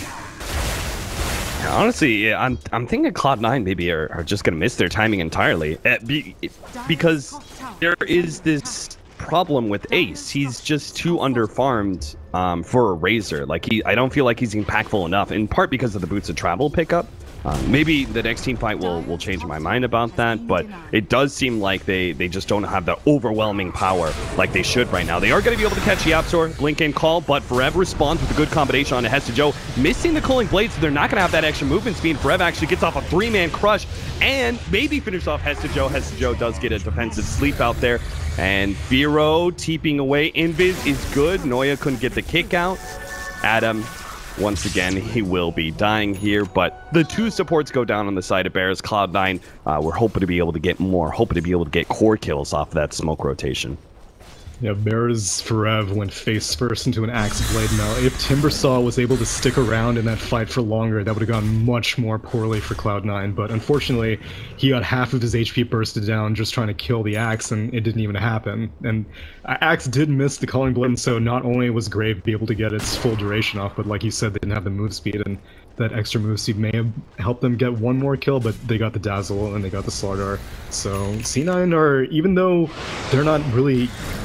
Honestly, yeah, I'm I'm thinking Cloud nine maybe are, are just gonna miss their timing entirely, uh, be, because there is this problem with Ace. He's just too underfarmed um, for a Razor. Like he, I don't feel like he's impactful enough. In part because of the Boots of Travel pickup. Uh, maybe the next team fight will will change my mind about that, but it does seem like they they just don't have the overwhelming power like they should right now. They are going to be able to catch Yapzor, Blink Game Call, but Forev responds with a good combination on Hesta Joe, missing the Cooling Blade, so they're not going to have that extra movement speed. Forev actually gets off a three-man crush and maybe finish off Hesta Joe. Hesta Joe does get a defensive sleep out there, and Firo teeping away. Invis is good. Noya couldn't get the kick out. Adam, once again, he will be dying here, but the two supports go down on the side of Bears. Cloud nine, uh, we're hoping to be able to get more, hoping to be able to get core kills off of that smoke rotation. Yeah, Bears Forev went face first into an Axe Blade. Now, if Timbersaw was able to stick around in that fight for longer, that would have gone much more poorly for Cloud nine, but unfortunately, he got half of his H P bursted down just trying to kill the Axe, and it didn't even happen. And Axe did miss the Calling Blade, and so not only was Grave be able to get its full duration off, but like you said, they didn't have the move speed, and that extra move speed may have helped them get one more kill, but they got the Dazzle, and they got the Slardar. So, C nine are, even though they're not really,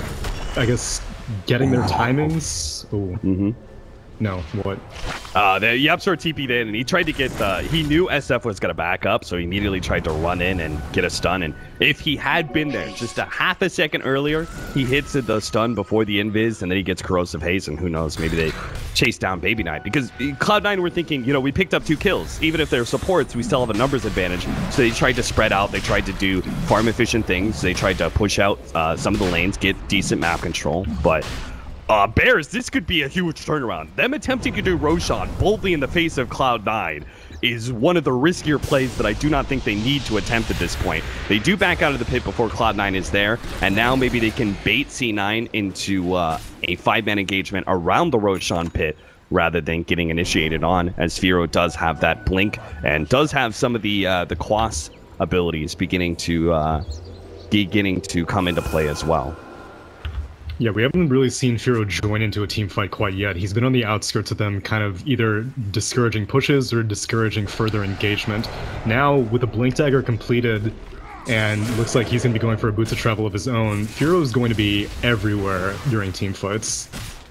I guess, getting their timings. Oh, mm-hmm. No, what? Uh, the Yapzor T P'd in, and he tried to get the. He knew S F was going to back up, so he immediately tried to run in and get a stun. And if he had been there just a half a second earlier, he hits the stun before the invis, and then he gets Corrosive Haze, and who knows, maybe they chase down Baby Knight. Because Cloud nine were thinking, you know, we picked up two kills. Even if they're supports, we still have a numbers advantage. So they tried to spread out. They tried to do farm efficient things. They tried to push out uh, some of the lanes, get decent map control, but. Uh, Bears, this could be a huge turnaround. Them attempting to do Roshan boldly in the face of Cloud nine is one of the riskier plays that I do not think they need to attempt at this point. They do back out of the pit before Cloud nine is there, and now maybe they can bait C nine into uh, a five-man engagement around the Roshan pit rather than getting initiated on, as Firo does have that blink and does have some of the uh, the Quas abilities beginning to uh, beginning to come into play as well. Yeah, we haven't really seen Firo join into a team fight quite yet. He's been on the outskirts of them, kind of either discouraging pushes or discouraging further engagement. Now, with the Blink Dagger completed, and it looks like he's going to be going for a Boots of Travel of his own, Firo is going to be everywhere during team fights.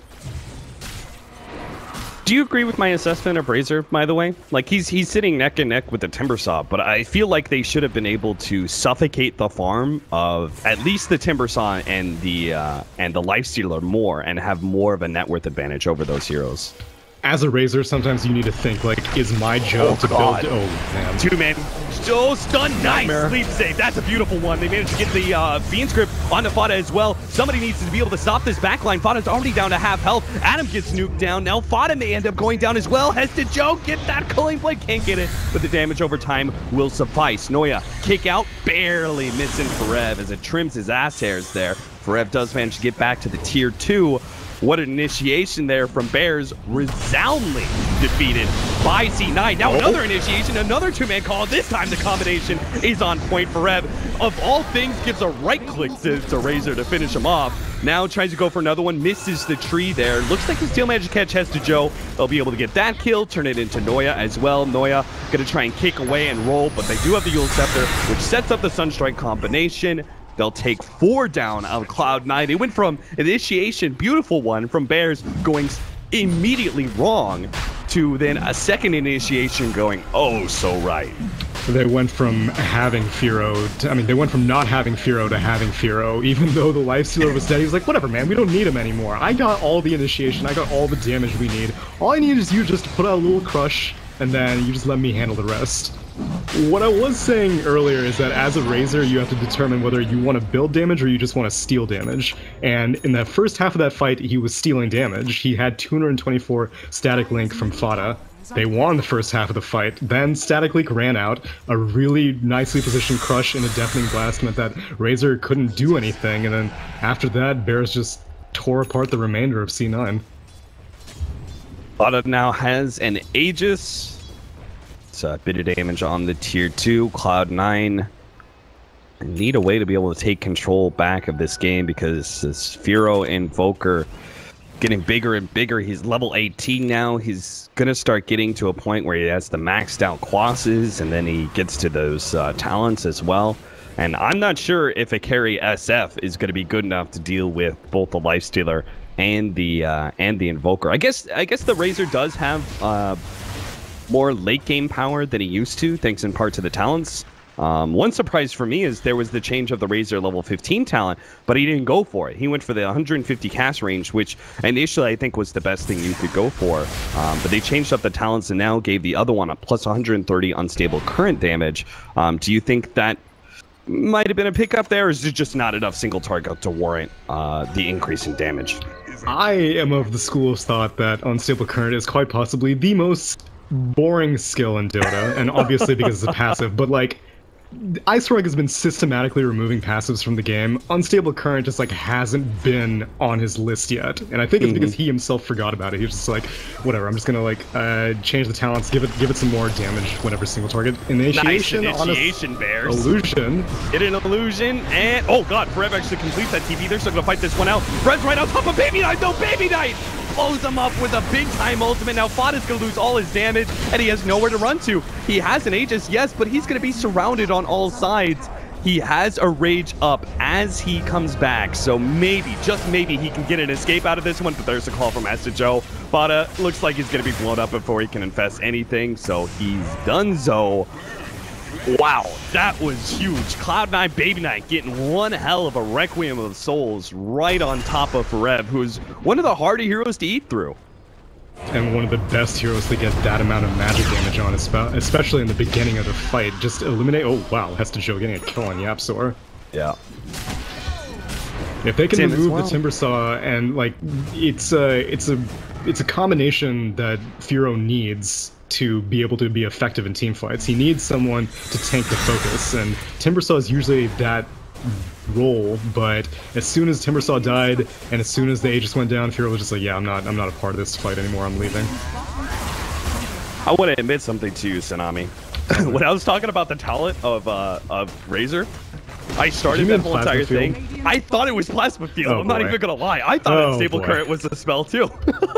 Do you agree with my assessment of Razor, by the way? Like, he's he's sitting neck and neck with the Timbersaw, but I feel like they should have been able to suffocate the farm of at least the Timbersaw and the uh, and the Lifestealer more, and have more of a net worth advantage over those heroes. As a Razor, sometimes you need to think, like, is my job Oh, to God. build... Oh, man. Two man, so stun, nice, Nightmare. sleep save. That's a beautiful one. They managed to get the uh, Fiend script onto Fada as well. Somebody needs to be able to stop this backline. Fada's already down to half health. Adam gets nuked down. Now Fada may end up going down as well. Hesta Joe, get that Cooling Blade. Can't get it, but the damage over time will suffice. Noya, kick out, barely missing Forev as it trims his ass hairs there. Forev does manage to get back to the tier two. What an initiation there from Bears, resoundingly defeated by C nine. Now another initiation, another two-man call. This time the combination is on point for Rev. Of all things, gives a right-click to, to Razor to finish him off. Now tries to go for another one, misses the tree there. Looks like he still managed to catch Hesta Joe. They'll be able to get that kill, turn it into Noya as well. Noya gonna try and kick away and roll, but they do have the Yule Scepter, which sets up the Sunstrike combination. They'll take four down out of Cloud nine. They went from initiation, beautiful one, from Bears going immediately wrong to then a second initiation going oh so right. They went from having Firo to, I mean, they went from not having Firo to having Firo, even though the Lifestealer was dead. He was like, whatever, man, we don't need him anymore. I got all the initiation, I got all the damage we need. All I need is you just to put out a little crush, and then you just let me handle the rest. What I was saying earlier is that as a Razor, you have to determine whether you want to build damage or you just want to steal damage. And in the first half of that fight, he was stealing damage. He had two hundred twenty-four static link from Fada, they won the first half of the fight. Then Static Leak ran out. A really nicely positioned Crush and a Deafening Blast meant that Razor couldn't do anything, and then after that, Bears just tore apart the remainder of C nine. Dota now has an Aegis. It's a bit of damage on the tier two. Cloud nine need a way to be able to take control back of this game because this Firo Invoker getting bigger and bigger. He's level eighteen now. He's going to start getting to a point where he has the maxed out quasses, and then he gets to those uh, talents as well. And I'm not sure if a carry S F is going to be good enough to deal with both the Lifestealer and the uh, and the Invoker. I guess I guess the Razor does have uh, more late game power than he used to, thanks in part to the talents. Um, one surprise for me is there was the change of the Razor level fifteen talent, but he didn't go for it. He went for the one hundred fifty cast range, which initially I think was the best thing you could go for. Um, but they changed up the talents and now gave the other one a plus one hundred thirty unstable current damage. Um, do you think that might have been a pickup there, or is it just not enough single target to warrant uh, the increase in damage? I am of the school of thought that unstable current is quite possibly the most boring skill in Dota, and obviously because it's a passive, but like, Ice Rug has been systematically removing passives from the game. Unstable Current just like hasn't been on his list yet, and I think it's mm-hmm. because he himself forgot about it. He was just like, whatever, I'm just gonna like uh, change the talents, give it give it some more damage whenever single target. Initiation, nice initiation on a Bears. Illusion. Get an illusion, and oh god, Brev actually completes that T V. They're still gonna fight this one out. Brev's right on top of Baby Knight. No, Baby Knight blows him up with a big time ultimate. Now Fada's gonna lose all his damage, and he has nowhere to run to. He has an Aegis, yes, but he's gonna be surrounded on all sides. He has a rage up as he comes back, so maybe, just maybe, he can get an escape out of this one, but there's a call from Master Joe. Fada looks like he's gonna be blown up before he can infest anything, so he's done so. Wow, that was huge. Cloud nine Baby Knight getting one hell of a Requiem of Souls right on top of Rev, who's one of the harder heroes to eat through. And one of the best heroes to get that amount of magic damage on, especially in the beginning of the fight. Just eliminate... Oh, wow, Hesta Joe getting a kill on Yapsor. Yeah. If they can Tim remove well. the Timber Saw, and, like, it's a, it's a, it's a combination that Firo needs to be able to be effective in team fights. He needs someone to tank the focus, and Timbersaw is usually that role, but as soon as Timbersaw died, and as soon as the Aegis went down, Firo was just like, yeah, I'm not I'm not a part of this fight anymore, I'm leaving. I want to admit something to you, Sanami. When I was talking about the talent of uh, of Razor, I started that whole entire field? thing. I thought it was Plasma Field, oh, I'm not boy. even gonna lie. I thought oh, Unstable boy. Current was a spell too.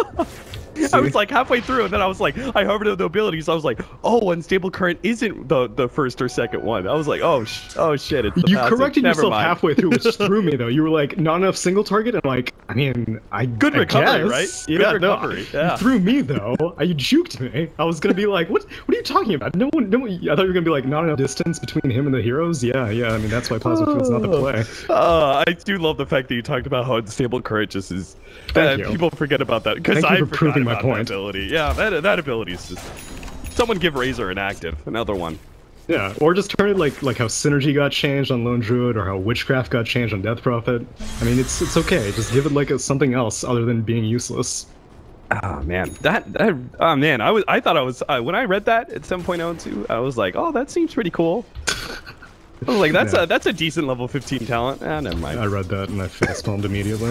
I was like halfway through, and then I was like, I hovered to the abilities. I was like, oh, Unstable Current isn't the the first or second one. I was like, oh, sh oh shit, it's the You passive. corrected Never yourself mind. halfway through, which threw me though. You were like, not enough single target, and like, I mean, I good I recovery, guess. right? Good yeah, recovery. No, yeah. You threw me though. You juked me. I was gonna be like, what? What are you talking about? No one, no one. I thought you were gonna be like, not enough distance between him and the heroes. Yeah, yeah. I mean, that's why Plasma Field's not the play. Uh, I do love the fact that you talked about how Unstable Current just is. Thank uh, you. People forget about that because I for forgot proving my about point. that ability. Yeah, that that ability is just. Someone give Razor an active, another one. Yeah, or just turn it like like how Synergy got changed on Lone Druid, or how Witchcraft got changed on Death Prophet. I mean, it's it's okay. Just give it like a, something else other than being useless. Oh man, that that oh man, I was I thought I was uh, when I read that at seven point oh two, I was like, oh, that seems pretty cool. I was like, that's yeah. a that's a decent level fifteen talent. Ah, never mind. I read that and I facepalmed immediately.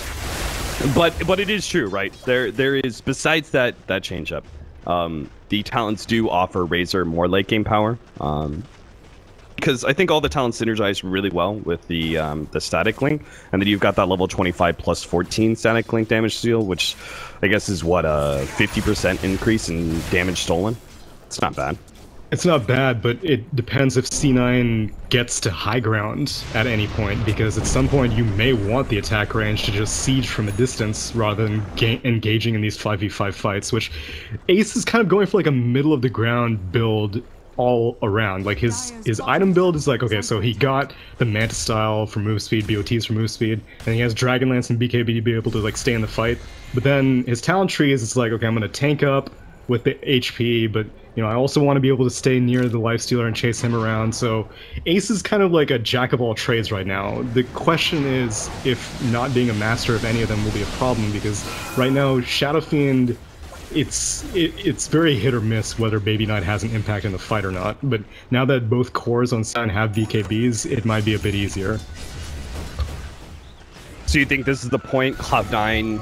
But but it is true, right? There there is, besides that that change up, um, the talents do offer Razor more late game power. Um, because I think all the talents synergize really well with the um, the static link, and then you've got that level twenty-five plus fourteen static link damage steal, which I guess is what a fifty percent increase in damage stolen. It's not bad. It's not bad, but it depends if C nine gets to high ground at any point, because at some point you may want the attack range to just siege from a distance rather than engaging in these five v five fights, which Ace is kind of going for like a middle of the ground build all around. Like his his item build is like, okay, so he got the Manta Style for move speed, B O Ts for move speed, and he has Dragonlance and B K B to be able to like stay in the fight. But then his talent tree is it's like, okay, I'm gonna tank up with the H P, but you know, I also want to be able to stay near the Lifestealer and chase him around. So Ace is kind of like a jack of all trades right now. The question is if not being a master of any of them will be a problem, because right now Shadow Fiend it's it, it's very hit or miss whether Baby Knight has an impact in the fight or not. But now that both cores on Sun have B K Bs, it might be a bit easier. So you think this is the point, Cloud nine?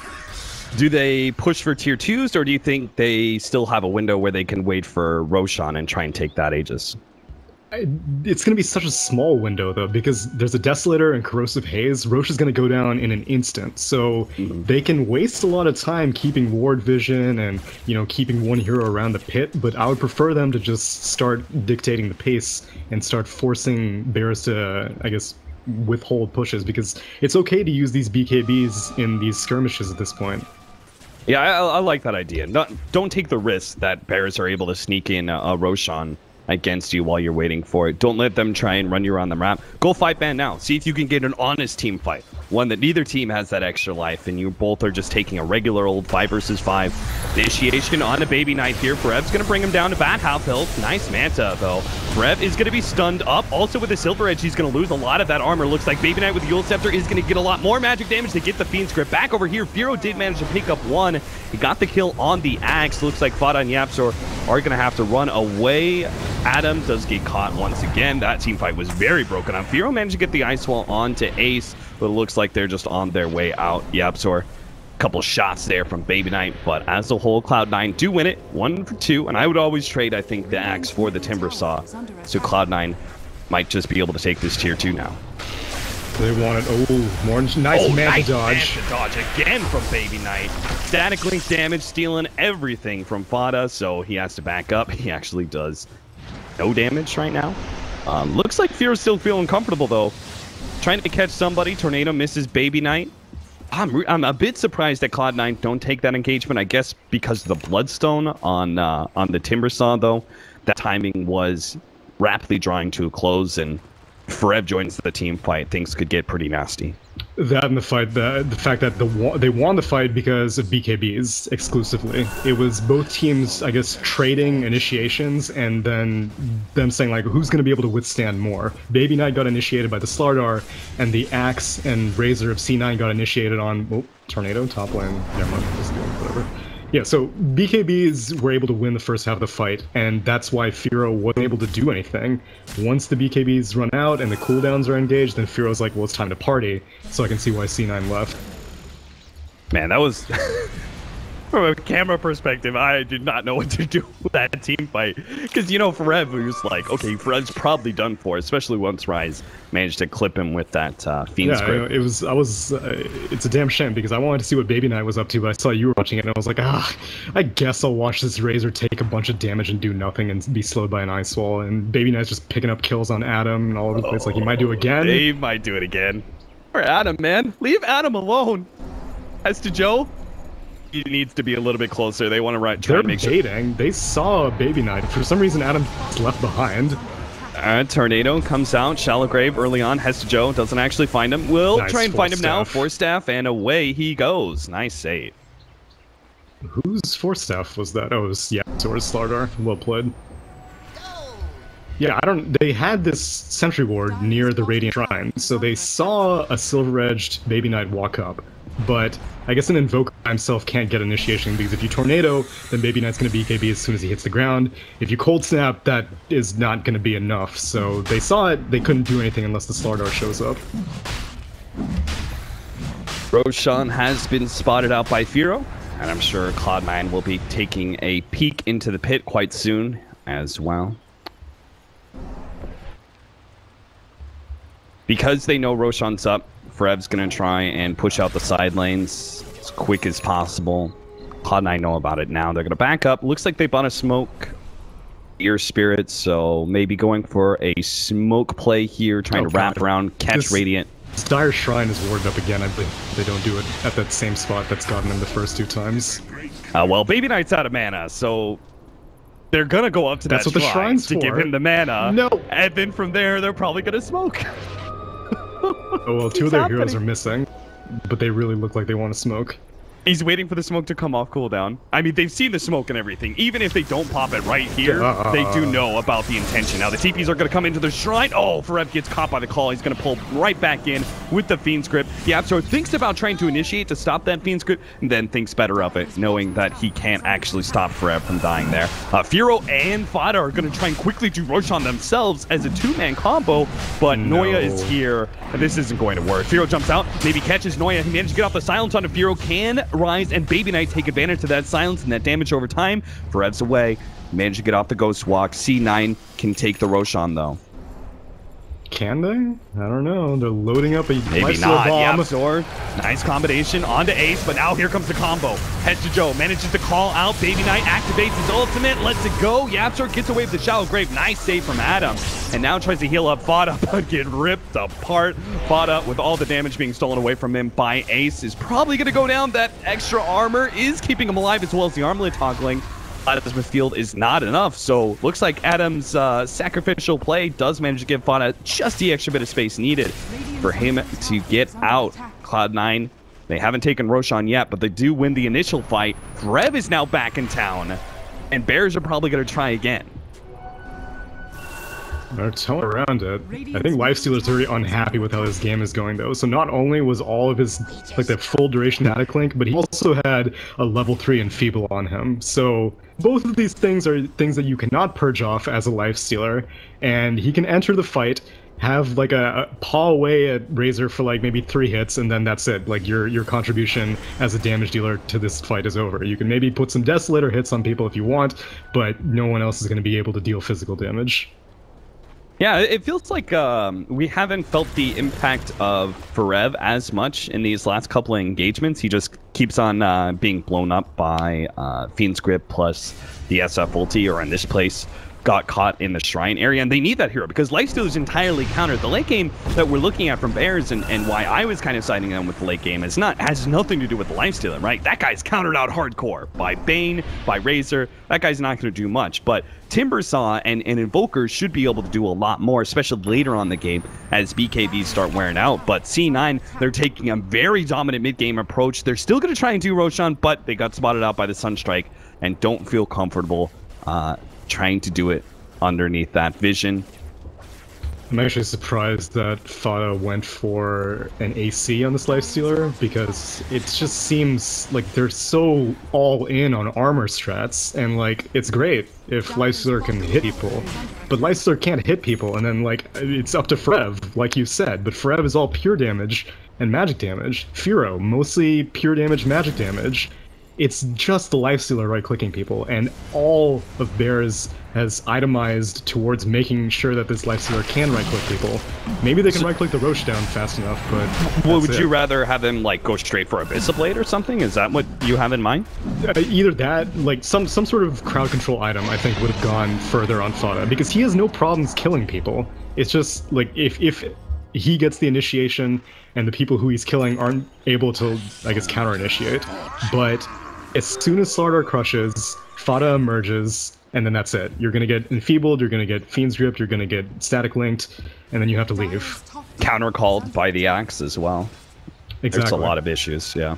Do they push for tier twos, or do you think they still have a window where they can wait for Roshan and try and take that Aegis? I, it's going to be such a small window, though, because there's a Desolator and Corrosive Haze. Roche is going to go down in an instant, so mm-hmm. they can waste a lot of time keeping Ward Vision and, you know, keeping one hero around the pit, but I would prefer them to just start dictating the pace and start forcing bears to, I guess, withhold pushes, because it's okay to use these B K Bs in these skirmishes at this point. Yeah, I, I like that idea. Not, don't take the risk that bears are able to sneak in a, a Roshan against you while you're waiting for it. Don't let them try and run you around the map. Go fight ban now. See if you can get an honest team fight. One that neither team has that extra life, and you both are just taking a regular old five versus five. Initiation on a Baby Knight here. Frev's going to bring him down to bat half health. Nice Manta, though. Frev is going to be stunned up. Also with the Silver Edge, he's going to lose a lot of that armor. Looks like Baby Knight with the Yule Scepter is going to get a lot more magic damage to get the Fiend's Grip. Back over here, Firo did manage to pick up one. He got the kill on the Axe. Looks like Fada and Yapsor are going to have to run away. Adam does get caught once again. That team fight was very broken up. Firo managed to get the Ice Wall onto Ace, but it looks like they're just on their way out. Yapsor, a couple shots there from Baby Knight, but as a whole, Cloud nine do win it, one for two, and I would always trade, I think, the Axe for the Timber Saw, so Cloud nine might just be able to take this tier two now. They wanted, oh, more nice oh, Manta nice dodge. Manta dodge again from Baby Knight. Static link damage, stealing everything from Fada, so he has to back up. He actually does no damage right now. Um, looks like Fear's still feeling comfortable, though. Trying to catch somebody. Tornado misses Baby Knight. I'm, I'm a bit surprised that Cloud nine don't take that engagement. I guess because of the Bloodstone on uh, on the Timber Saw, though. That timing was rapidly drawing to a close, and Frev joins the team fight. Things could get pretty nasty. That and the fight, the, the fact that the they won the fight because of B K Bs exclusively. It was both teams, I guess, trading initiations and then them saying, like, who's going to be able to withstand more. Baby Knight got initiated by the Slardar, and the Axe and Razor of C nine got initiated on, oh, Tornado, top lane, never mind, just doing whatever. Yeah, so B K Bs were able to win the first half of the fight, and that's why Firo wasn't able to do anything. Once the B K Bs run out and the cooldowns are engaged, then Firo's like, well, it's time to party, so I can see why C nine left. Man, that was... From a camera perspective, I did not know what to do with that team fight. Because, you know, Frev was like, okay, Frev's probably done for, especially once Rise managed to clip him with that uh, Fiend's Yeah, Grip. it was, I was, uh, it's a damn shame because I wanted to see what Baby Knight was up to, but I saw you were watching it and I was like, ah, I guess I'll watch this Razor take a bunch of damage and do nothing and be slowed by an Ice Wall. And Baby Knight's just picking up kills on Adam and all over the place, like he might do again. He might do it again. Or Adam, man. Leave Adam alone. As to Joe, he needs to be a little bit closer. They want to try They're to make sure. baiting. They saw Baby Knight. For some reason, Adam left behind. Uh, Tornado comes out. Shallow Grave early on. Hesta Joe doesn't actually find him. Will Nice, try and find him Force now. Staff. Force Staff, and away he goes. Nice save. Whose Force Staff was that? Oh, it was, yeah, Sword Slardar. Well played. Yeah, I don't... They had this Sentry Ward near the Radiant Shrine, so they saw a Silver-Edged Baby Knight walk up. But I guess an Invoker himself can't get initiation, because if you Tornado, then Baby Knight's going to B K B as soon as he hits the ground. If you Cold Snap, that is not going to be enough. So they saw it, they couldn't do anything unless the Slardar shows up. Roshan has been spotted out by Firo, and I'm sure Cloud nine will be taking a peek into the pit quite soon as well. Because they know Roshan's up, Frev's going to try and push out the side lanes as quick as possible. Cloud nine know about it now. They're going to back up. Looks like they bought a smoke Ear Spirit, so maybe going for a smoke play here, trying Oh, to wrap God. around, catch This- Radiant. Dire Shrine is warded up again. I believe they don't do it at that same spot that's gotten them the first two times. Uh, well, Baby Knight's out of mana, so they're going to go up to That's that what the shrine shrine's to give for. him the mana. No. And then from there, they're probably going to smoke. Oh well, two of Keeps their heroes happening. are missing, but they really look like they want to smoke. He's waiting for the smoke to come off cooldown. I mean, they've seen the smoke and everything. Even if they don't pop it right here, uh, they do know about the intention. Now, the T Ps are going to come into the shrine. Oh, Forev gets caught by the call. He's going to pull right back in with the Fiend Script. The Absol thinks about trying to initiate to stop that Fiend Script, and then thinks better of it, knowing that he can't actually stop Forev from dying there. Uh, Firo and Fada are going to try and quickly do Roshan themselves as a two-man combo, but no. Noya is here, and this isn't going to work. Firo jumps out, maybe catches Noya. He managed to get off the silence on Firo. Can Rise and Baby Knight take advantage of that silence and that damage over time? Forev's away. Managed to get off the Ghost Walk. C nine can take the Roshan, though. Can they? I don't know. They're loading up a Maybe not. Yeah, Absor. Nice combination onto Ace, but now here comes the combo. Heads to Joe. Manages to call out. Baby Knight activates his ultimate. Lets it go. Yapsor gets away with the Shallow Grave. Nice save from Adam. And now tries to heal up Fada, but get ripped apart. Fada, with all the damage being stolen away from him by Ace, is probably going to go down. That extra armor is keeping him alive, as well as the armlet toggling. Adam's field is not enough, so looks like Adam's uh, sacrificial play does manage to give Fada just the extra bit of space needed for him to get out. Cloud nine, they haven't taken Roshan yet, but they do win the initial fight. Rev is now back in town, and Bears are probably going to try again. They're towing around it. I think Lifestealer's already unhappy with how his game is going, though. So not only was all of his, like, the full duration static link, but he also had a level three Enfeeble on him. So both of these things are things that you cannot purge off as a Lifestealer, and he can enter the fight, have like a, a paw away at Razor for like maybe three hits, and then that's it. Like your your contribution as a damage dealer to this fight is over. You can maybe put some Desolate or hits on people if you want, but no one else is going to be able to deal physical damage. Yeah, it feels like um, we haven't felt the impact of Forev as much in these last couple of engagements. He just keeps on uh, being blown up by uh, Fiend Script plus the S F ulti, or in this place, got caught in the shrine area, and they need that hero because Lifesteal is entirely countered. The late game that we're looking at from Bears, and, and why I was kind of siding them with the late game, is not has nothing to do with the Lifestealer, right? That guy's countered out hardcore by Bane, by Razor. That guy's not going to do much, but Timbersaw and, and Invoker should be able to do a lot more, especially later on the game as B K Bs start wearing out. But C nine, they're taking a very dominant mid-game approach. They're still going to try and do Roshan, but they got spotted out by the Sunstrike and don't feel comfortable uh, trying to do it underneath that vision. I'm actually surprised that Fada went for an A C on this Lifestealer, because it just seems like they're so all in on armor strats, and like it's great if Lifestealer can hit people, but Lifestealer can't hit people, and then like it's up to Forev, like you said, but Forev is all pure damage and magic damage. Firo, mostly pure damage, magic damage. It's just the Lifestealer right-clicking people, and all of Bears has itemized towards making sure that this Lifestealer can right-click people. Maybe they can so, right-click the Roche down fast enough, but well, would it. you rather have him like go straight for Abyssal Blade or something? Is that what you have in mind? Uh, either that, like some some sort of crowd control item, I think would have gone further on Fada, because he has no problems killing people. It's just like if if he gets the initiation and the people who he's killing aren't able to, I guess, counter-initiate, but as soon as Slardar crushes, Fada emerges, and then that's it. You're going to get Enfeebled, you're going to get Fiend's Grip, you're going to get Static Linked, and then you have to leave. Counter-called by the Axe as well. Exactly. There's a lot of issues, yeah.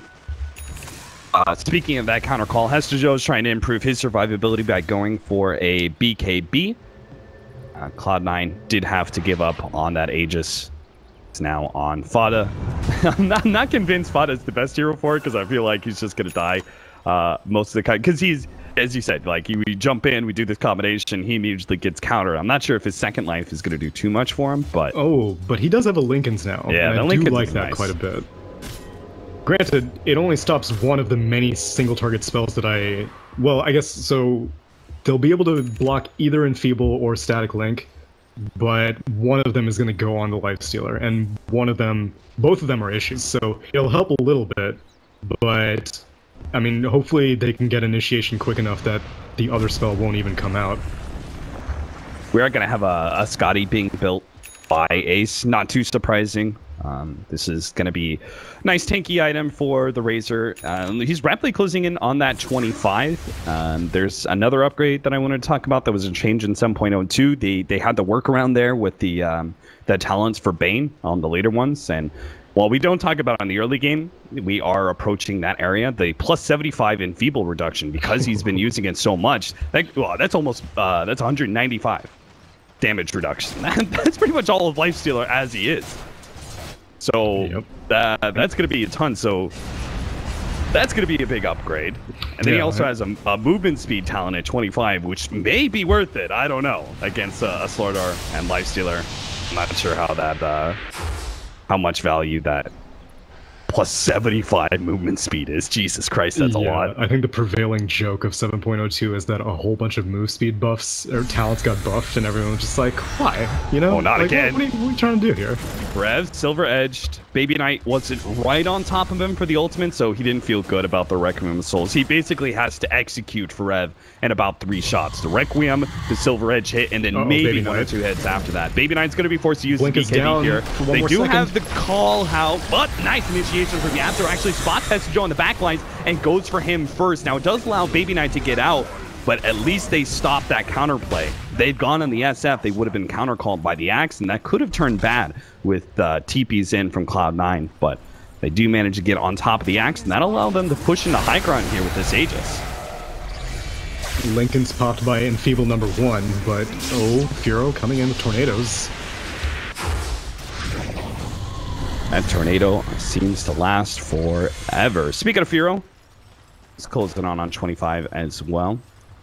Uh, speaking of that counter-call, Hestejo is trying to improve his survivability by going for a B K B. Uh, Cloud nine did have to give up on that Aegis. It's now on Fada. I'm not, not convinced Fada is the best hero for it, because I feel like he's just going to die. Uh, most of the time, because he's, as you said, like you, we jump in, we do this combination, he immediately gets countered. I'm not sure if his second life is going to do too much for him, but oh, but he does have a Lincoln's now. Yeah, and the I Lincoln's do like is that nice. quite a bit. Granted, it only stops one of the many single target spells that I, well, I guess so. They'll be able to block either Enfeeble or Static Link, but one of them is going to go on the Lifestealer, and one of them, both of them are issues. So it'll help a little bit, but I mean, hopefully they can get initiation quick enough that the other spell won't even come out. We are going to have a, a Scotty being built by Ace. Not too surprising. Um, this is going to be a nice tanky item for the Razor. Um, he's rapidly closing in on that twenty-five. Um, there's another upgrade that I wanted to talk about that was a change in seven point oh two. They, they had the workaround there with the, um, the talents for Bane on the later ones, and While we don't talk about on the early game, we are approaching that area. The plus seventy-five in feeble reduction, because he's been using it so much. That, well, that's almost, uh, that's one hundred ninety-five damage reduction. That's pretty much all of Lifestealer as he is. So yep. that, that's going to be a ton. So that's going to be a big upgrade. And then yeah, he also I... has a, a movement speed talent at twenty-five, which may be worth it. I don't know. Against uh, a Slardar and Lifestealer. I'm not sure how that... Uh, how much value that plus seventy-five movement speed is. Jesus Christ, that's yeah, a lot. I think the prevailing joke of seven point oh two is that a whole bunch of move speed buffs or talents got buffed, and everyone's just like, why? You know? Oh, not like, again. What, what, are you, what are you trying to do here? Rev, Silver Edged. Baby Knight wasn't right on top of him for the ultimate, so he didn't feel good about the Requiem of Souls. He basically has to execute for Rev in about three shots. The Requiem, the Silver Edge hit, and then uh -oh, maybe one or two hits after that. Baby Knight's going to be forced to use Blink his B K B down here. They do second. have the call out, but nice initiation from Yapster. Actually spots Hessejo on the backlines and goes for him first. Now, it does allow Baby Knight to get out, but at least they stopped that counterplay. They'd gone on the S F, they would have been countercalled by the Axe, and that could have turned bad with uh, T Ps in from Cloud nine, but they do manage to get on top of the Axe, and that allowed them to push into high ground here with this Aegis. Lincoln's popped by Enfeeble number one, but oh, Furo coming in with tornadoes. That tornado seems to last forever. Speaking of Furo, it's closing on on twenty-five as well.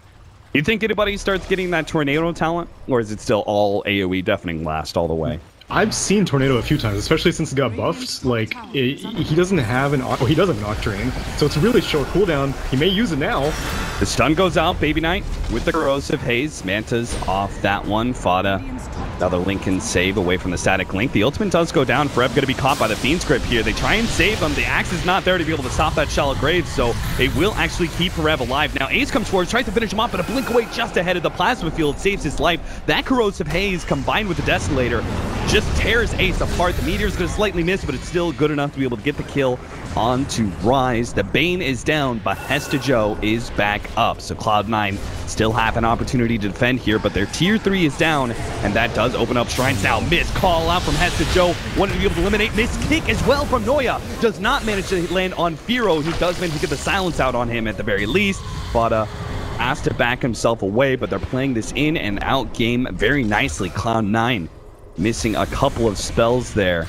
You think anybody starts getting that tornado talent, or is it still all AoE deafening blast all the way? I've seen Tornado a few times, especially since it got buffed. Like, it, he doesn't have an... Oh, he does have an Octarine, so it's a really short cooldown. He may use it now. The stun goes out, Baby Knight, with the Corrosive Haze. Manta's off that one. Fada, another Lincoln save away from the static link. The ultimate does go down. Freb going to be caught by the Fiend's Grip here. They try and save him. The Axe is not there to be able to stop that Shallow Grave, so they will actually keep Freb alive. Now, Ace comes forward, tries to finish him off, but a blink away just ahead of the Plasma Field saves his life. That Corrosive Haze, combined with the Desolator, just tears Ace apart. The Meteor's going to slightly miss, but it's still good enough to be able to get the kill onto Rise. The Bane is down, but Hessejo is back up. So Cloud nine still have an opportunity to defend here, but their tier three is down, and that does open up shrines now. Miss call out from Hessejo. Wanted to be able to eliminate. Miss kick as well from Noya. Does not manage to land on Firo. He does manage to get the silence out on him at the very least, but uh, asked to back himself away, but they're playing this in and out game very nicely. Cloud nine missing a couple of spells there.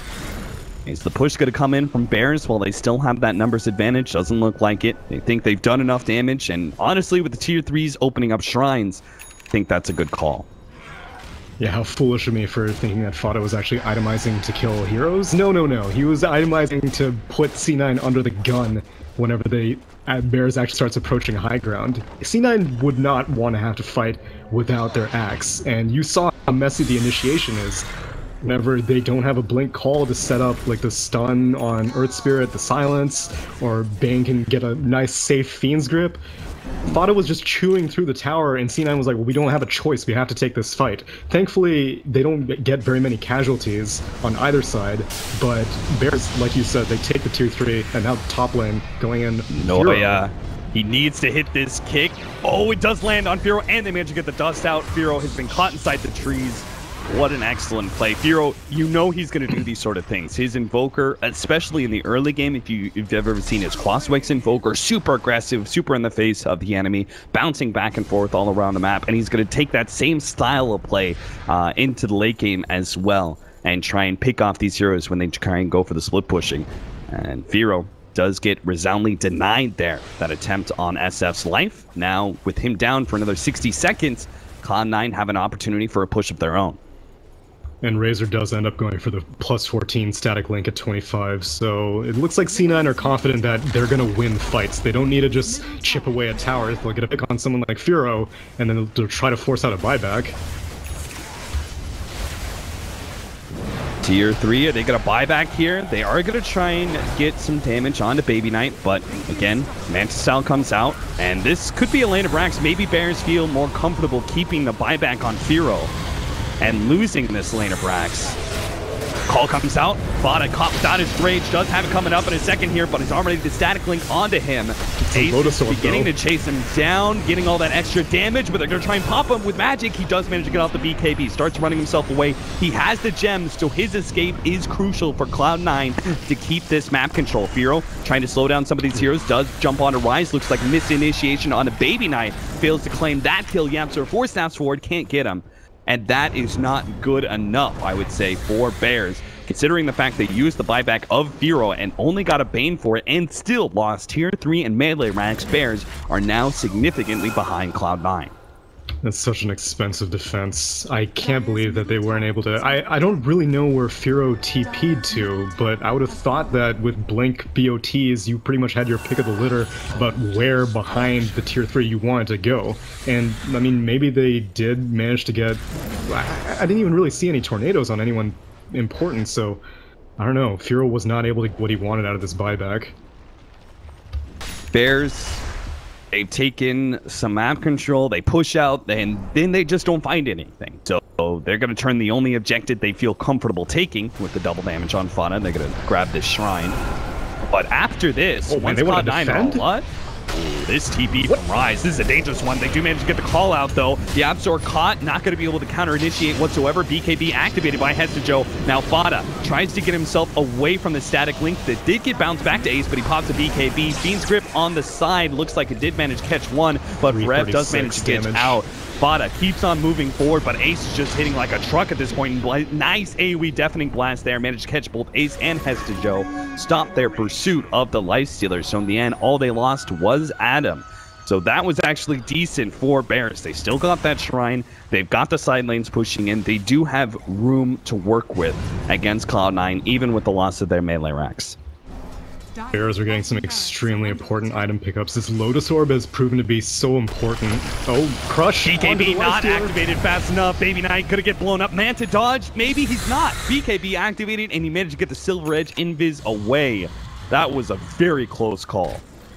Is the push going to come in from Bears while they still have that numbers advantage? Doesn't look like it. They think they've done enough damage, and honestly, with the tier threes opening up shrines, I think that's a good call. Yeah, how foolish of me for thinking that Fada was actually itemizing to kill heroes. No, no, no. He was itemizing to put C nine under the gun whenever they uh, Bears actually starts approaching high ground. C nine would not want to have to fight without their axe, and you saw how messy the initiation is. Whenever they don't have a blink call to set up like the stun on Earth Spirit, the silence, or Bane can get a nice safe Fiend's Grip, Fada was just chewing through the tower, and C nine was like, well, we don't have a choice, we have to take this fight. Thankfully, they don't get very many casualties on either side, but Bears, like you said, they take the tier three, and now the top lane going in. No, yeah. He needs to hit this kick. Oh, it does land on Firo, and they manage to get the dust out. Firo has been caught inside the trees. What an excellent play. Firo, you know he's going to do these sort of things. His Invoker, especially in the early game, if, you, if you've ever seen his Quaswex Invoker, super aggressive, super in the face of the enemy, bouncing back and forth all around the map, and he's going to take that same style of play uh, into the late game as well, and try and pick off these heroes when they try and go for the split pushing. And Firo does get resoundingly denied there, that attempt on S F's life. Now, with him down for another sixty seconds, Cloud nine have an opportunity for a push of their own. And Razor does end up going for the plus fourteen static link at twenty-five, so it looks like C nine are confident that they're going to win fights. They don't need to just chip away at towers. They'll get a pick on someone like Firo, and then they'll, they'll try to force out a buyback. Tier three, are they going to buy back here? They are going to try and get some damage onto Baby Knight, but again, Mantisal comes out, and this could be a lane of racks. Maybe Bears feel more comfortable keeping the buyback on Firo and losing this lane of racks. Call comes out. Fada caught without his rage. Does have it coming up in a second here, but he's already the static link onto him. Ace is beginning to chase him down, getting all that extra damage, but they're going to try and pop him with magic. He does manage to get off the B K B. Starts running himself away. He has the gems, so his escape is crucial for Cloud nine to keep this map control. Firo trying to slow down some of these heroes. Does jump onto Rise. Looks like misinitiation on a Baby Knight. Fails to claim that kill. Yamster four snaps forward. Can't get him. And that is not good enough, I would say, for Bears, considering the fact they used the buyback of Firo and only got a Bane for it and still lost tier three and melee ranks. Bears are now significantly behind Cloud nine. That's such an expensive defense. I can't believe that they weren't able to... I, I don't really know where Firo T P'd to, but I would have thought that with Blink B O Ts, you pretty much had your pick of the litter about where behind the tier three you wanted to go. And, I mean, maybe they did manage to get... I, I didn't even really see any tornadoes on anyone important, so... I don't know. Firo was not able to get what he wanted out of this buyback. Bears... They've taken some map control, they push out, and then they just don't find anything. So they're going to turn the only objective they feel comfortable taking with the double damage on Fada. They're going to grab this shrine. But after this, oh, man, once they Cloud want nine to defend? what? Ooh, this T P from Rise. This is a dangerous one. They do manage to get the call out, though. The Absol caught, not going to be able to counter-initiate whatsoever. B K B activated by Hestajo. Now Fada tries to get himself away from the static link that did get bounced back to Ace, but he pops a B K B. Fiend's Grip on the side. Looks like it did manage to catch one, but Rev does manage to get out. Fada keeps on moving forward, but Ace is just hitting like a truck at this point. Nice AoE deafening blast there. Managed to catch both Ace and Hestajo. Stop their pursuit of the Lifestealer. So in the end, all they lost was Adam. So that was actually decent for Bears. They still got that shrine. They've got the side lanes pushing in. They do have room to work with against Cloud nine, even with the loss of their melee racks. Bears are getting some extremely important item pickups. This Lotus Orb has proven to be so important. Oh, Crush! B K B not Lifestealer. activated fast enough. Baby Knight could have get blown up. Manta dodge. Maybe he's not. B K B activated, and he managed to get the Silver Edge Invis away. That was a very close call.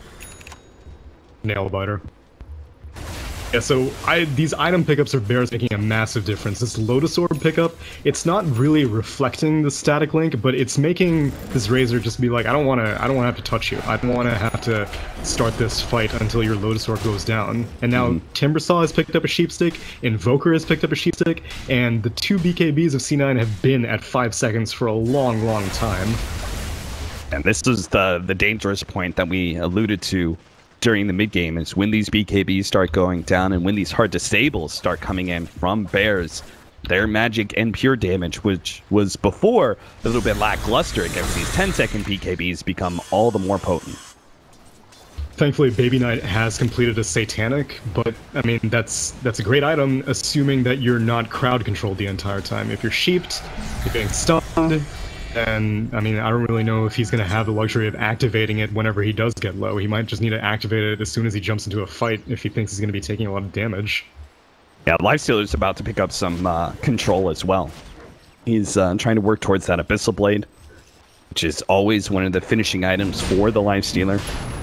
Nail biter. Yeah, so I, these item pickups are Bears making a massive difference. This Lotus Orb pickup, it's not really reflecting the static link, but it's making this Razor just be like, I don't want to, I don't want to have to touch you. I don't want to have to start this fight until your Lotus Orb goes down. And now mm. Timbersaw has picked up a Sheepstick, Invoker has picked up a Sheepstick, and the two B K Bs of C nine have been at five seconds for a long, long time. And this is the the dangerous point that we alluded to during the mid game, is when these B K Bs start going down and when these hard disables start coming in from Bears, their magic and pure damage, which was before a little bit lackluster against these ten second B K Bs, become all the more potent. Thankfully, Baby Knight has completed a Satanic, but I mean, that's that's a great item, assuming that you're not crowd controlled the entire time. If you're sheeped, you're getting stunned, and I mean, I don't really know if he's going to have the luxury of activating it whenever he does get low. He might just need to activate it as soon as he jumps into a fight if he thinks he's going to be taking a lot of damage. Yeah, Lifestealer's about to pick up some uh, control as well. He's uh, trying to work towards that Abyssal Blade, which is always one of the finishing items for the Lifestealer.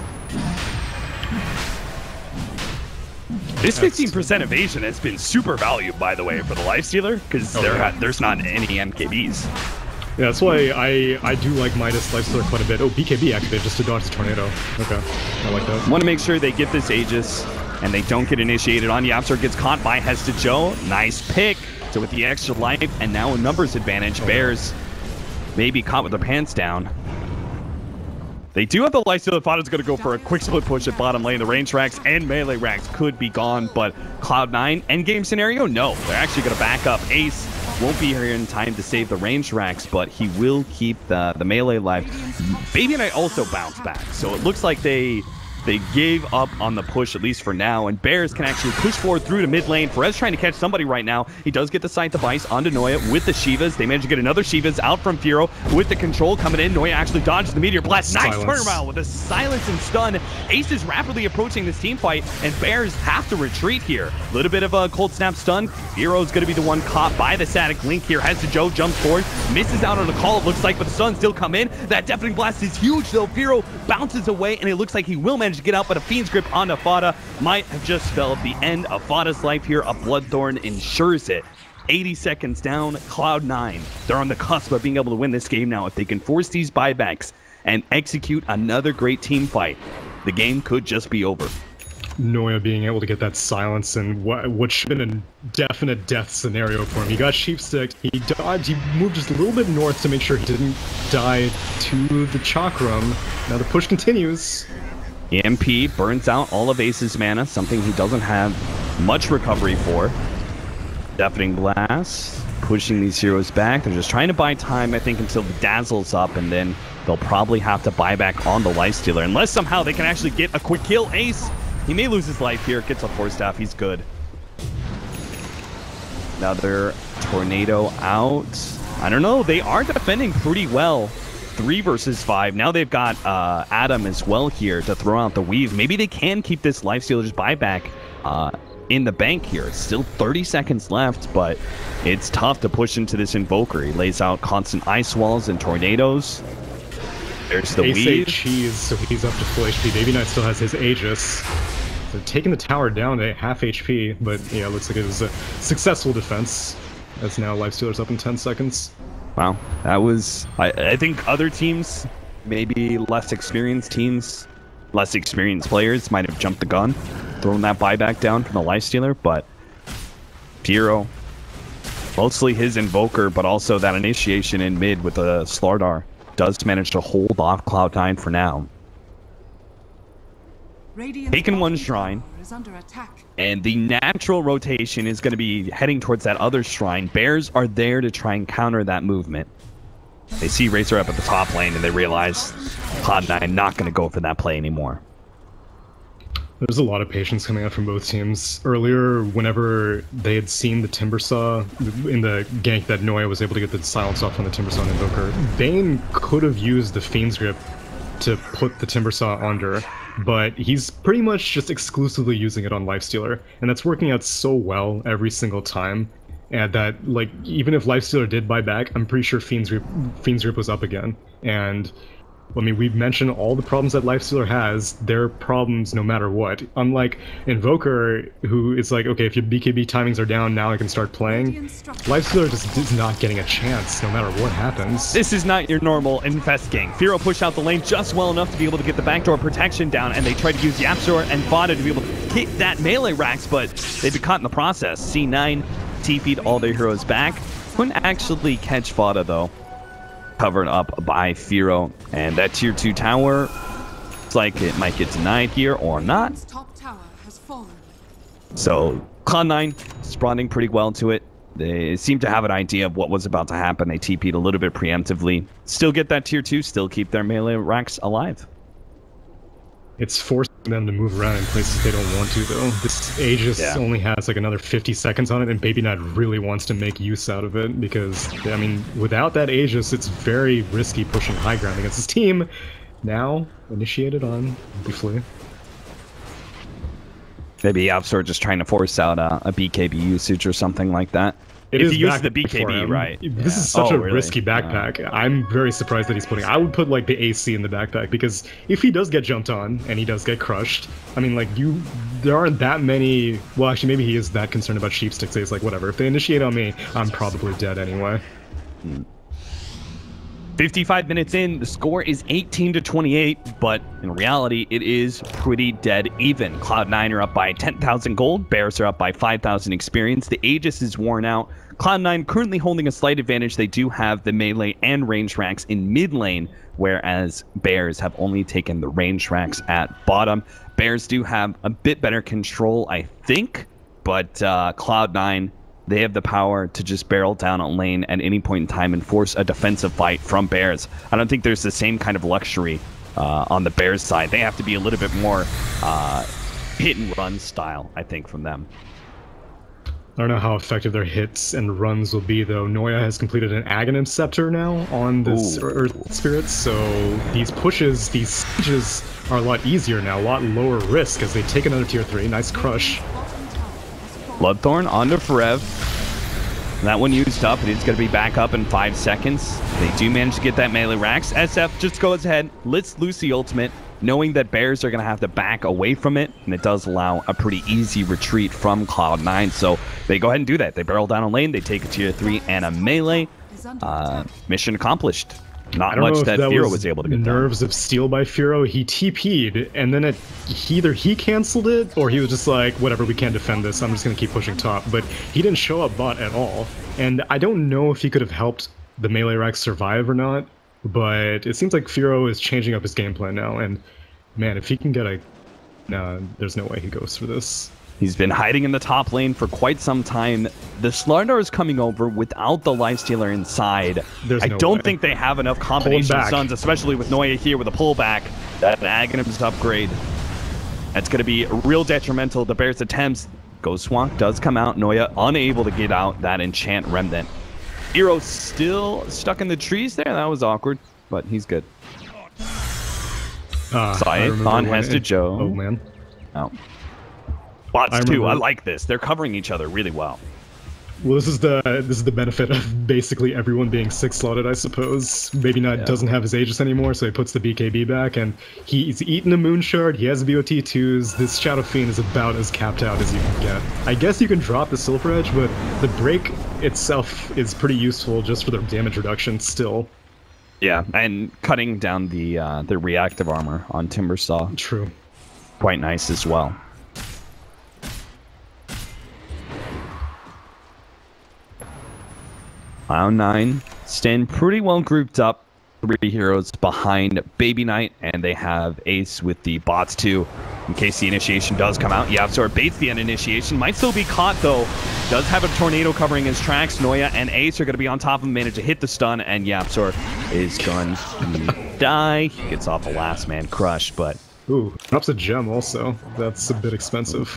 This fifteen percent evasion has been super valued, by the way, for the Lifestealer, because oh, there yeah. there's not any M K Bs. Yeah, that's why I, I do like Midas Lifestealer quite a bit. Oh, B K B activated just to dodge the tornado. Okay, I like that. Want to make sure they get this Aegis, and they don't get initiated on. Yapster gets caught by Hestajo. Nice pick. So with the extra life, and now a numbers advantage, oh, Bears may be caught with their pants down. They do have the Lifestealer. Fada's going to go for a quick split push at bottom lane. The range racks and melee racks could be gone, but Cloud nine, endgame scenario? No. They're actually going to back up. Ace won't be here in time to save the range racks, but he will keep the, the melee alive. Baby Knight also bounced back, so it looks like they... They gave up on the push, at least for now, and Bears can actually push forward through to mid lane. Perez trying to catch somebody right now. He does get the Scythe of Ice onto Noya with the Shivas. They manage to get another Shivas out from Firo with the control coming in. Noya actually dodges the Meteor Blast. Nice turnaround with a silence and stun. Ace is rapidly approaching this team fight, and Bears have to retreat here. A little bit of a cold snap stun. Firo's going to be the one caught by the static link here. Has to Joe, jumps forward, misses out on the call, it looks like, but the stun still come in. That Deafening Blast is huge, though. Firo bounces away, and it looks like he will manage to get out, but a Fiend's Grip onto Fada might have just spelled the end of Fada's life here. A Bloodthorn ensures it. eighty seconds down, Cloud nine. They're on the cusp of being able to win this game now. If they can force these buybacks and execute another great team fight, the game could just be over. Noya being able to get that silence and what, what should have been a definite death scenario for him. He got sheepsticked, he dodged, he moved just a little bit north to make sure he didn't die to the chakram. Now the push continues. E M P burns out all of Ace's mana, something he doesn't have much recovery for. Deafening Blast, pushing these heroes back. They're just trying to buy time, I think, until the Dazzle's up, and then they'll probably have to buy back on the Lifestealer, unless somehow they can actually get a quick kill. Ace, he may lose his life here. Gets a Force Staff, he's good. Another Tornado out. I don't know, they are defending pretty well. Three versus five. Now they've got uh, Adam as well here to throw out the weave. Maybe they can keep this Lifestealer's buyback uh, in the bank here. It's still thirty seconds left, but it's tough to push into this Invoker. He lays out constant ice walls and tornadoes. There's the Ace weave. cheese, so he's up to full H P. Baby Knight still has his Aegis. So taking the tower down to half H P, but yeah, looks like it was a successful defense. As now Lifestealer's up in ten seconds. Wow, that was... I, I think other teams, maybe less experienced teams, less experienced players might have jumped the gun, thrown that buyback down from the Lifestealer, but Pyro, mostly his Invoker, but also that initiation in mid with the Slardar, does manage to hold off Cloud nine for now. Radiant's Taking one bottom shrine, tower is under attack. and the natural rotation is going to be heading towards that other shrine. Bears are there to try and counter that movement. They see Razor up at the top lane, and they realize Cloud nine not going to go for that play anymore. There's a lot of patience coming out from both teams. Earlier, whenever they had seen the Timbersaw in the gank that Noya was able to get the silence off on the Timbersaw and Invoker, Bane could have used the Fiend's Grip to put the Timbersaw under, but he's pretty much just exclusively using it on Lifestealer, and that's working out so well every single time. And that, like, even if Lifestealer did buy back, I'm pretty sure Fiend's Grip, Fiend's Grip was up again. And I mean, we've mentioned all the problems that Lifestealer has. They're problems no matter what. Unlike Invoker, who is like, okay, if your B K B timings are down, now I can start playing. Lifestealer just is not getting a chance, no matter what happens. This is not your normal Infest gang. Firo pushed out the lane just well enough to be able to get the backdoor protection down, and they tried to use Yapzor and Vada to be able to hit that melee racks, but they've been caught in the process. C nine T P'd all their heroes back. Couldn't actually catch Vada, though. Covered up by Firo, and that tier two tower looks like it might get denied here or not. Top tower has fallen. So Cloud nine responding pretty well to it. They seem to have an idea of what was about to happen. They T P'd a little bit preemptively. Still get that tier two, still keep their melee racks alive. It's forcing them to move around in places they don't want to, though. This Aegis Yeah. only has like another fifty seconds on it, and Baby Knight really wants to make use out of it, because, I mean, without that Aegis, it's very risky pushing high ground against his team. Now, initiated on briefly. Maybe Yapzor just trying to force out a, a B K B usage or something like that. It if is he uses back the B K for B, him. right. This Yeah. is such Oh, a really? risky backpack. Yeah. I'm very surprised that he's putting... I would put, like, the A C in the backpack, because if he does get jumped on, and he does get crushed, I mean, like, you... There aren't that many... Well, actually, maybe he is that concerned about sheep sticks. He's like, whatever. If they initiate on me, I'm probably dead anyway. fifty-five minutes in, the score is eighteen to twenty-eight, but in reality, it is pretty dead even. Cloud nine are up by ten thousand gold, Bears are up by five thousand experience, the Aegis is worn out. Cloud nine currently holding a slight advantage. They do have the melee and range racks in mid lane, whereas Bears have only taken the range racks at bottom. Bears do have a bit better control, I think, but uh, Cloud nine, they have the power to just barrel down a lane at any point in time and force a defensive fight from Bears. I don't think there's the same kind of luxury uh, on the Bears side. They have to be a little bit more uh, hit and run style, I think, from them. I don't know how effective their hits and runs will be, though. Noya has completed an Aghanim Scepter now on this Ooh. Earth Spirit, so these pushes, these sieges are a lot easier now, a lot lower risk as they take another tier three. Nice crush. Bottom tower has fallen. Bloodthorn onto Forev. That one used up, and it's going to be back up in five seconds. They do manage to get that melee racks. S F just goes ahead, lets loose the ultimate, knowing that Bears are going to have to back away from it, and it does allow a pretty easy retreat from Cloud nine. So they go ahead and do that. They barrel down a lane, they take a tier three and a melee. Uh, mission accomplished. Not much that, that Firo was, was able to get nerves done. of steel by Firo. He T P'd, and then it, he, either he canceled it, or he was just like, whatever, we can't defend this, I'm just going to keep pushing top. But he didn't show up bot at all. And I don't know if he could have helped the melee racks survive or not, but it seems like Firo is changing up his game plan now, and man, if he can get a... Nah, there's no way he goes for this. He's been hiding in the top lane for quite some time. The Slardar is coming over without the lifestealer inside. There's I no don't way. think they have enough combination stuns, especially with Noya here with a pullback. That Aghanim's upgrade. That's going to be real detrimental. The Bears' attempts. Ghostwalk does come out. Noya unable to get out that enchant remnant. Hero still stuck in the trees there. That was awkward, but he's good. Uh, Scythe on Hesta Joe. Oh, man. Oh. Bots I too. I like this. They're covering each other really well. Well, this is the this is the benefit of basically everyone being six slotted, I suppose. Maybe not yeah. doesn't have his Aegis anymore, so he puts the B K B back, and he's eaten a Moon Shard. He has B O T twos. This Shadow Fiend is about as capped out as you can get. I guess you can drop the Silver Edge, but the break itself is pretty useful just for the damage reduction still. Yeah, and cutting down the uh, the reactive armor on Timbersaw. True. Quite nice as well. Cloud nine stand pretty well grouped up. Three heroes behind Baby Knight, and they have Ace with the bots too. In case the initiation does come out, Yapzor baits the end initiation. Might still be caught though. Does have a tornado covering his tracks. Noya and Ace are going to be on top of him, manage to hit the stun, and Yapzor is going to die. He gets off a last man crush, but... Ooh, drops a gem also. That's a bit expensive.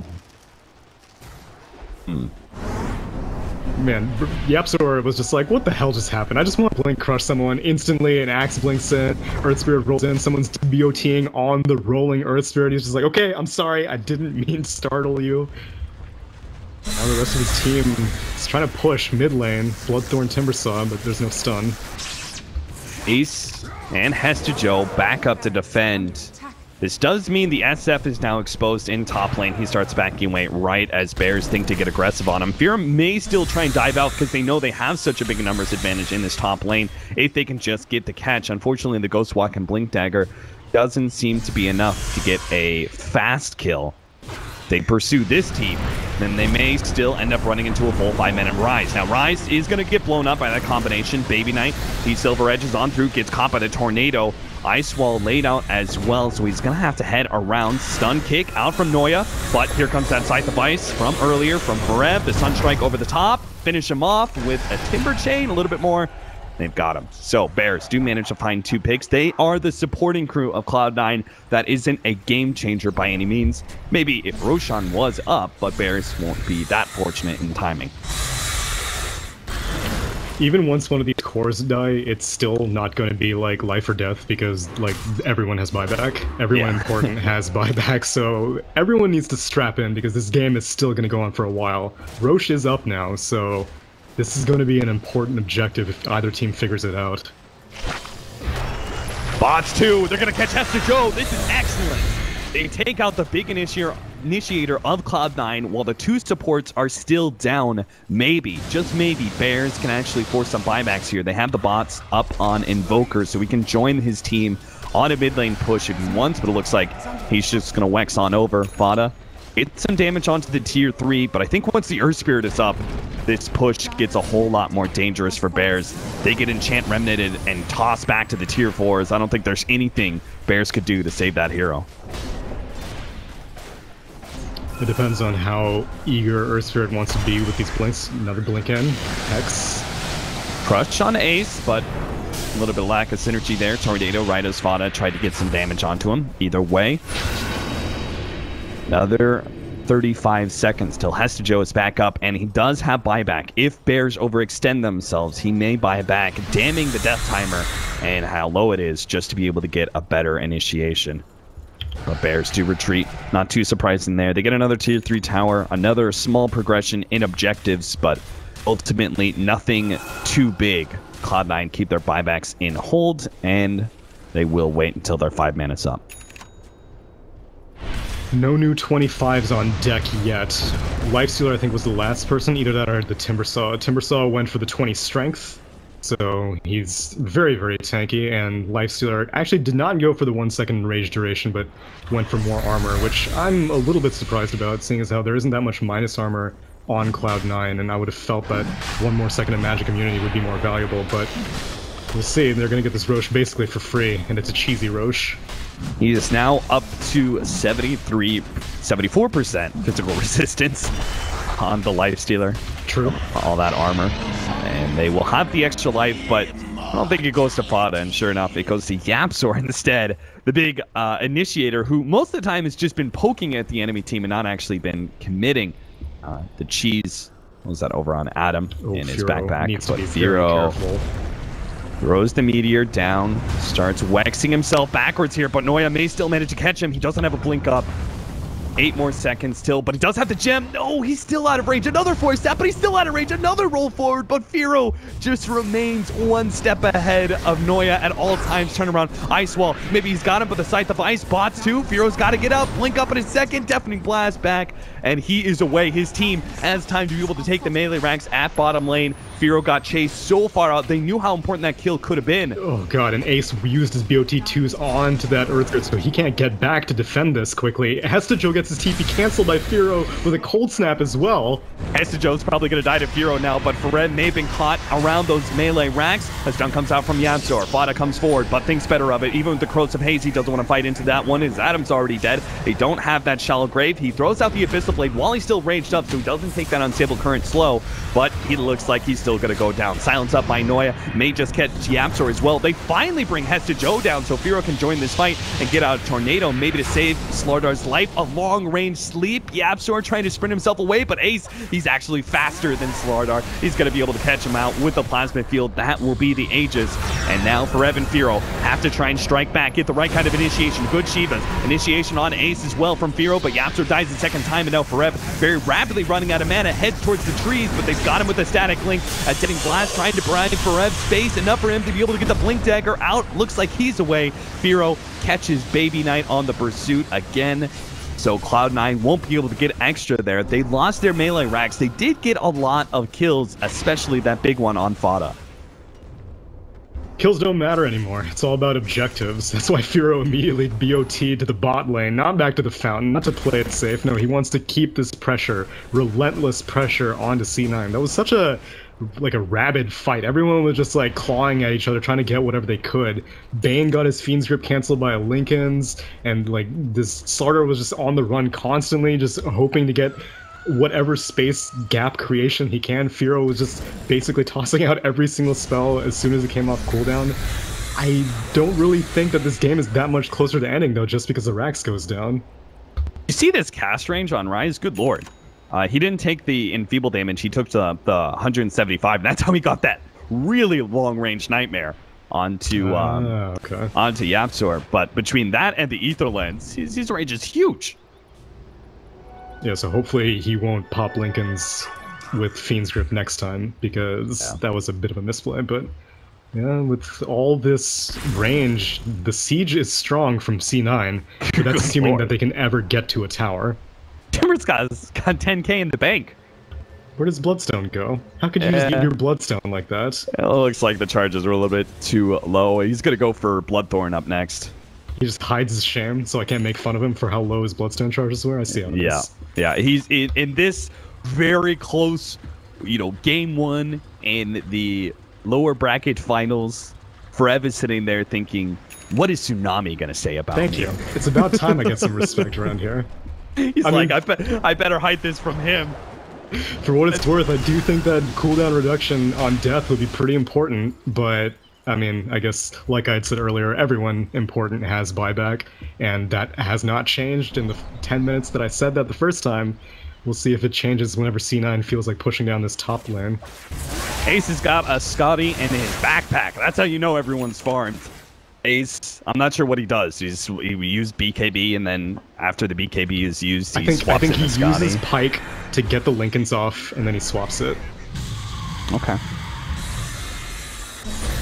Hmm. Man, Yapzor was just like, what the hell just happened? I just want to blink crush someone instantly, an axe blinks in, Earth Spirit rolls in, someone's BOTing on the rolling Earth Spirit. He's just like, okay, I'm sorry, I didn't mean to startle you. Now the rest of his team is trying to push mid lane, Bloodthorn Timbersaw, but there's no stun. Ace and Hesta Joe back up to defend. This does mean the S F is now exposed in top lane. He starts backing away right as Bears think to get aggressive on him. Fear may still try and dive out because they know they have such a big numbers advantage in this top lane if they can just get the catch. Unfortunately, the Ghostwalk and Blink Dagger doesn't seem to be enough to get a fast kill. They pursue this team, then they may still end up running into a full five-minute Rise. Now, Rise is going to get blown up by that combination. Baby Knight, he Silver Edges on through, gets caught by the Tornado. Ice Wall laid out as well, so he's going to have to head around. Stun kick out from Noya, but here comes that Scythe of Ice from earlier from Farev. The Sunstrike over the top, finish him off with a Timber Chain, a little bit more. They've got him. So Bears do manage to find two picks. They are the supporting crew of Cloud nine. That isn't a game changer by any means. Maybe if Roshan was up, but Bears won't be that fortunate in timing. Even once one of these cores die, it's still not going to be like life or death because like everyone has buyback. Everyone yeah. important has buyback, so everyone needs to strap in because this game is still going to go on for a while. Roche is up now, so this is going to be an important objective if either team figures it out. Bots too. They're going to catch Hesta Joe. This is excellent. They take out the big initiator, initiator of Cloud nine while the two supports are still down. Maybe, just maybe, Bears can actually force some buybacks here. They have the bots up on Invoker, so we can join his team on a mid lane push if he wants, but it looks like he's just going to Wex on over. Fada gets some damage onto the tier three, but I think once the Earth Spirit is up, this push gets a whole lot more dangerous for Bears. They get enchant remnanted and tossed back to the tier fours. I don't think there's anything Bears could do to save that hero. It depends on how eager Earth Spirit wants to be with these blinks. Another blink in. Hex. Crush on Ace, but a little bit of lack of synergy there. Tornado right as Fada tried to get some damage onto him. Either way. Another thirty-five seconds till Hesta Joe is back up, and he does have buyback. If Bears overextend themselves, he may buy back, damning the death timer and how low it is just to be able to get a better initiation. But Bears do retreat. Not too surprising there. They get another tier three tower, another small progression in objectives, but ultimately nothing too big. Cloud nine keep their buybacks in hold, and they will wait until their five mana's up. No new twenty-fives on deck yet. Lifestealer, I think, was the last person. Either that or the Timbersaw. Timbersaw went for the twenty strength, so he's very, very tanky, and Lifestealer actually did not go for the one second rage duration, but went for more armor, which I'm a little bit surprised about, seeing as how there isn't that much minus armor on Cloud nine, and I would have felt that one more second of magic immunity would be more valuable, but we'll see. They're going to get this Roche basically for free, and it's a cheesy Roche. He is now up to seventy-three, seventy-four percent physical resistance on the Lifestealer. True. All that armor. And they will have the extra life, but I don't think it goes to Fada, and sure enough, it goes to Yapzor instead. The big uh, initiator, who most of the time has just been poking at the enemy team and not actually been committing. Uh, the cheese, what was that over on Adam oh, in his Firo backpack? Needs to be Firo very careful. Throws the meteor down, starts waxing himself backwards here, but Noya may still manage to catch him. He doesn't have a blink up. Eight more seconds still, but he does have the gem. No, he's still out of range. Another four step, but he's still out of range. Another roll forward, but Firo just remains one step ahead of Noya at all times. Turn around, Ice Wall. Maybe he's got him, but the Scythe of Ice bots too. Firo's got to get up, blink up in a second, deafening blast back, and he is away. His team has time to be able to take the melee ranks at bottom lane. Firo got chased so far out. They knew how important that kill could have been. Oh god, and Ace used his B O T twos onto that Earthgrid, so he can't get back to defend this quickly. Hestajo gets his T P canceled by Firo with a cold snap as well. Hestajo's probably going to die to Firo now, but Fared may have been caught around those melee racks as Junk comes out from Yapzor. Fada comes forward, but thinks better of it. Even with the Croats of Haze, he doesn't want to fight into that one. His Adam's already dead. They don't have that shallow grave. He throws out the Abyssal Blade while he's still raged up, so he doesn't take that unstable current slow, but he looks like he's still going to go down. Silence up by Noya. May just catch Yapzor as well. They finally bring Hestajo down so Firo can join this fight and get out a tornado, maybe to save Slardar's life. A long-range sleep. Yapzor trying to sprint himself away, but Ace, he's actually faster than Slardar. He's going to be able to catch him out with the plasma field. That will be the Aegis. And now for Evan, Firo have to try and strike back, get the right kind of initiation. Good Shivas. Initiation on Ace as well from Firo, but Yapzor dies the second time, and now Forev very rapidly running out of mana, heads towards the trees, but they've got him with a static link. As getting Blast trying to bribe Forev space, enough for him to be able to get the Blink Dagger out. Looks like he's away. Firo catches Baby Knight on the pursuit again. So Cloud nine won't be able to get extra there. They lost their melee racks. They did get a lot of kills, especially that big one on Fada. Kills don't matter anymore. It's all about objectives. That's why Firo immediately B O T'd to the bot lane, not back to the fountain, not to play it safe. No, he wants to keep this pressure, relentless pressure onto C nine. That was such a like a rabid fight. Everyone was just like clawing at each other, trying to get whatever they could. Bane got his Fiend's Grip canceled by a Lincoln's, and like this Slardar was just on the run constantly, just hoping to get whatever space gap creation he can. Firo was just basically tossing out every single spell as soon as it came off cooldown. I don't really think that this game is that much closer to ending though, just because the Rax goes down. You see this cast range on Ryze? Good lord. Uh, he didn't take the enfeeble damage, he took the, the one hundred seventy-five. That's how he got that really long-range Nightmare onto um, uh, okay. onto Yapzor. But between that and the Ether Lens, his, his range is huge. Yeah, so hopefully he won't pop Lincoln's with Fiend's Grip next time, because yeah. that was a bit of a misplay. But yeah, with all this range, the siege is strong from C nine. But that's assuming Lord. that they can ever get to a tower. Timber's got, got ten K in the bank. Where does Bloodstone go? How could you uh, just give your Bloodstone like that? It looks like the charges are a little bit too low. He's going to go for Bloodthorn up next. He just hides his shame, so I can't make fun of him for how low his Bloodstone charges were. I see how it yeah. is. Yeah, he's in, in this very close, you know, game one in the lower bracket finals. Forev is sitting there thinking, what is Tsunami going to say about Thank me? Thank you. It's about time I get some respect around here. He's I like, mean, I, be I better hide this from him. For what it's worth, I do think that cooldown reduction on death would be pretty important, but I mean, I guess, like I had said earlier, everyone important has buyback, and that has not changed in the ten minutes that I said that the first time. We'll see if it changes whenever C nine feels like pushing down this top lane. Ace has got a Scotty in his backpack. That's how you know everyone's farmed. Ace, I'm not sure what he does. He's, he used B K B, and then after the B K B is used, he I think, swaps I think it he to Scotty. uses Pike to get the Lincolns off, and then he swaps it. Okay.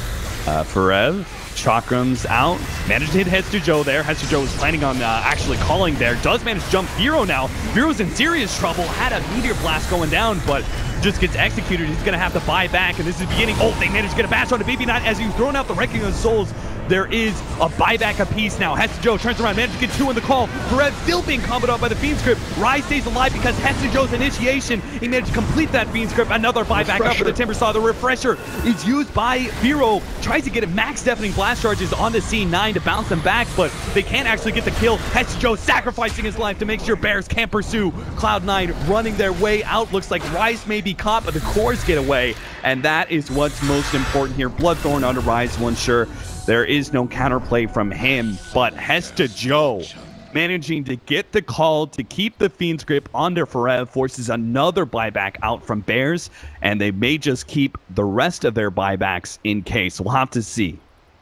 Uh, Forev, Chakrams out, managed to hit Hester Joe there. Hester Joe was planning on uh, actually calling there. Does manage to jump Vero now. Vero's in serious trouble. Had a Meteor Blast going down, but just gets executed. He's going to have to buy back, and this is beginning. Oh, they managed to get a bash onto B B nine as he's throwing out the Wrecking of Souls. There is a buyback apiece now. Hester Joe turns around, managed to get two in the call. Forev still being comboed up by the Fiend Script. Rise stays alive because Hester Joe's initiation. He managed to complete that Fiend Script. Another buyback up for the Timbersaw. The Refresher is used by Vero. Tries to get max deafening blast charges onto C nine to bounce them back, but they can't actually get the kill. Hester Joe sacrificing his life to make sure Bears can't pursue. Cloud nine running their way out. Looks like Rise may be caught, but the cores get away, and that is what's most important here. Bloodthorn onto Rise, one sure. There is no counterplay from him, but Hester Joe managing to get the call to keep the Fiend's grip onto Forev forces another buyback out from Bears, and they may just keep the rest of their buybacks in case. We'll have to see.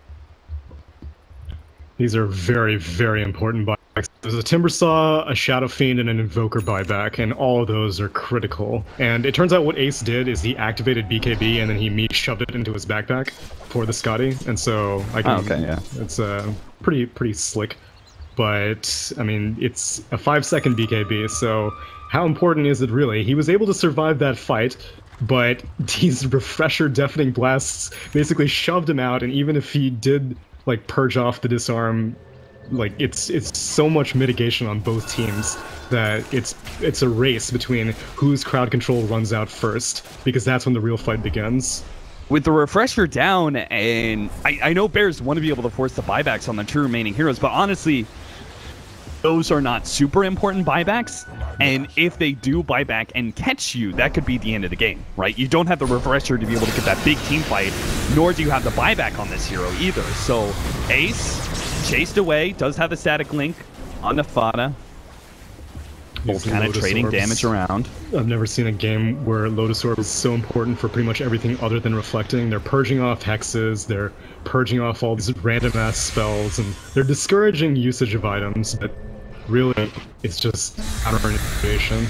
These are very, very important buybacks. There's a Timbersaw, a Shadow Fiend, and an Invoker buyback, and all of those are critical. And it turns out what Ace did is he activated B K B, and then he me shoved it into his backpack for the Scotty, and so I can. Oh, okay, yeah. It's uh, pretty, pretty slick. But I mean, it's a five-second B K B, so how important is it really? He was able to survive that fight, but these Refresher deafening blasts basically shoved him out, and even if he did like purge off the disarm, like it's it's so much mitigation on both teams that it's it's a race between whose crowd control runs out first, because that's when the real fight begins. With the Refresher down, and I, I know Bears want to be able to force the buybacks on the two remaining heroes, but honestly, those are not super important buybacks, and if they do buyback and catch you, that could be the end of the game, right? You don't have the Refresher to be able to get that big team fight, nor do you have the buyback on this hero either. So Ace, chased away, does have a static link on Nefada. Both kind of trading orbs. damage around. I've never seen a game where Lotus Orb is so important for pretty much everything other than reflecting. They're purging off hexes, they're purging off all these random-ass spells, and they're discouraging usage of items, but really, it's just counter-initiation.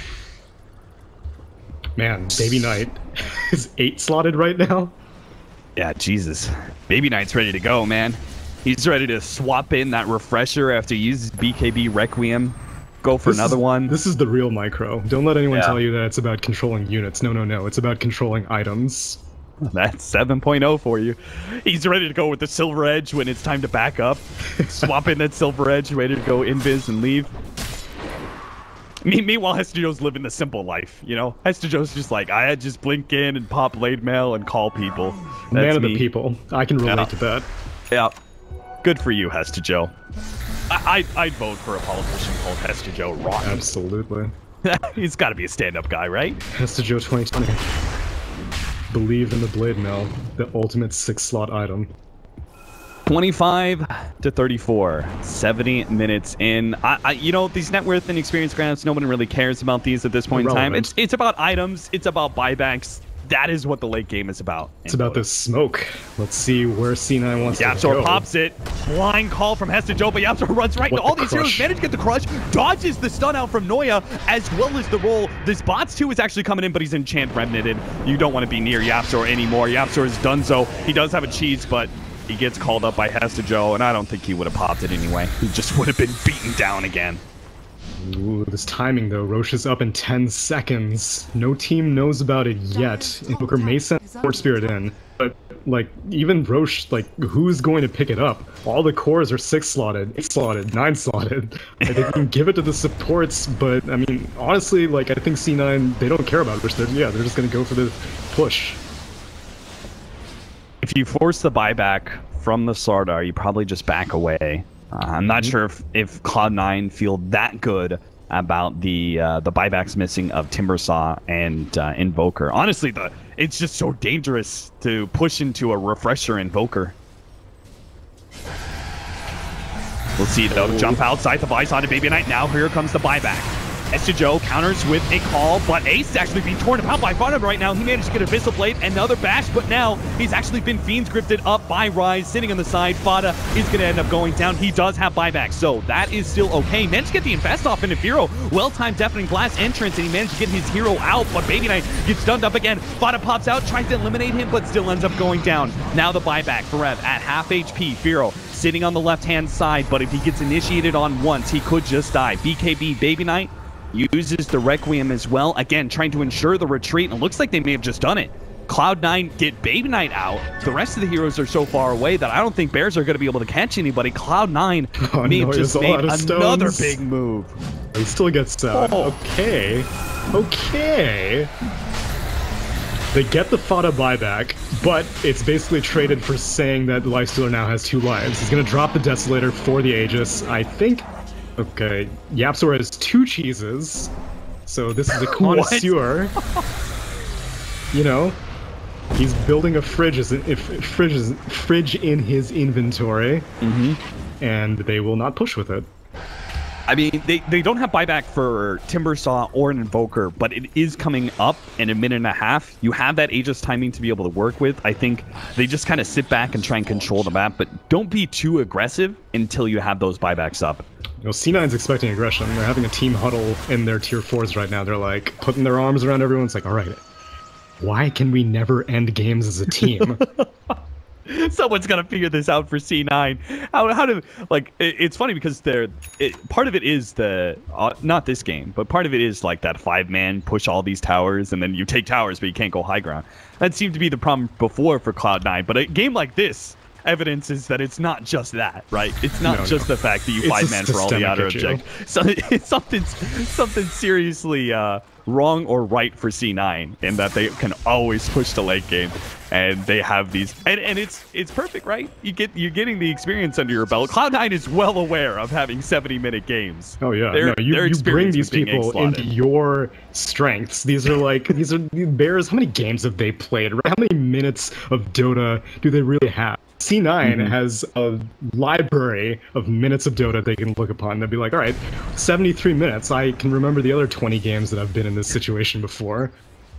Man, Baby Knight is eight slotted right now. Yeah, Jesus. Baby Knight's ready to go, man. He's ready to swap in that Refresher after he uses B K B Requiem. Go for this another is, one. This is the real micro. Don't let anyone yeah. tell you that it's about controlling units. No, no, no. It's about controlling items. That's seven point oh for you. He's ready to go with the Silver Edge when it's time to back up. Swap in that Silver Edge, ready to go invis and leave. Me meanwhile, Hester Joe's living the simple life, you know? Hester Joe's just like, I just blink in and pop blade mail and call people. That's Man of me. the people. I can relate yeah. to that. Yeah. Good for you, Hester Joe. I, I'd, I'd vote for a politician called Hester Joe Rotten. Absolutely. He's got to be a stand-up guy, right? Hester Joe twenty twenty. Believe in the blade mail, the ultimate six-slot item. twenty-five to thirty-four, seventy minutes in. I, I, you know, these net worth and experience grants, no one really cares about these at this point Irrelevant. in time. It's, it's about items, it's about buybacks. That is what the late game is about. It's about this smoke. Let's see where C nine wants Yapzor to go. pops it. Blind call from Hester Joe, but Yapzor runs right what into all the these crush? heroes. Managed to get the crush. Dodges the stun out from Noya, as well as the roll. This bots two is actually coming in, but he's enchant remnanted. You don't want to be near Yapzor anymore. Yapzor is done so. He does have a cheese, but he gets called up by Hester Joe, and I don't think he would have popped it anyway. He just would have been beaten down again. Ooh, this timing though. Roche is up in ten seconds. No team knows about it yet. Invoker may send Sword Spirit in, but like even Roche, like who's going to pick it up? All the cores are six slotted, eight slotted, nine slotted. Like, they can give it to the supports, but I mean honestly, like I think C nine they don't care about Roche. They're, yeah, they're just gonna go for the push. If you force the buyback from the Sardar, you probably just back away. Uh, I'm not sure if, if Cloud nine feel that good about the uh, the buybacks missing of Timbersaw and uh, Invoker. Honestly, the it's just so dangerous to push into a Refresher Invoker. We'll see, though. Jump outside the Vice onto Baby Knight. Now here comes the buyback. Joe counters with a call, but Ace is actually being torn apart by Fada right now. He managed to get a Abyssal Blade, another bash, but now he's actually been Fiends grifted up by Rise, sitting on the side. Fada is going to end up going down. He does have buyback, so that is still okay. Managed to get the Infest off into Firo. Well-timed Deafening Blast entrance, and he managed to get his hero out, but Baby Knight gets stunned up again. Fada pops out, tries to eliminate him, but still ends up going down. Now the buyback for Rev at half H P. Firo sitting on the left-hand side, but if he gets initiated on once, he could just die. B K B Baby Knight uses the Requiem as well, again trying to ensure the retreat, and it looks like they may have just done it. Cloud nine get Baby Knight out. The rest of the heroes are so far away that I don't think Bears are going to be able to catch anybody. Cloud nine oh, may no, have just made another big move. He still gets out. Oh. Okay. Okay. They get the Fada buyback, but it's basically traded for saying that Lifestealer now has two lives. He's going to drop the Desolator for the Aegis. I think... Okay, Yapzor has two cheeses, so this is a connoisseur. You know, he's building a fridge as if fridge is, fridge in his inventory, mm-hmm. and they will not push with it. I mean, they, they don't have buyback for Timbersaw or an Invoker, but it is coming up in a minute and a half. You have that Aegis timing to be able to work with. I think they just kind of sit back and try and control the map, but don't be too aggressive until you have those buybacks up. You know, C nine's expecting aggression. They're having a team huddle in their tier fours right now. They're like putting their arms around everyone. It's like, all right, why can we never end games as a team? Someone's gonna figure this out for C nine. How how do like it, it's funny because they're it, part of it is the uh, not this game, but part of it is like that five man push all these towers and then you take towers but you can't go high ground. That seemed to be the problem before for Cloud nine, but a game like this evidence is that it's not just that, right? It's not no, just no. the fact that you It's five man for all the outer object. So it's something something seriously uh, wrong or right for C nine in that they can always push the late game, and they have these, and, and it's it's perfect, right? You get you're getting the experience under your belt. Cloud nine is well aware of having seventy minute games. Oh yeah, Their, no, you, their you bring these being people slotted. into your strengths. These are like these are the Bears. How many games have they played? How many minutes of Dota do they really have? C nine mm-hmm. has a library of minutes of Dota they can look upon. They'll be like, all right, seventy-three minutes. I can remember the other twenty games that I've been in this situation before.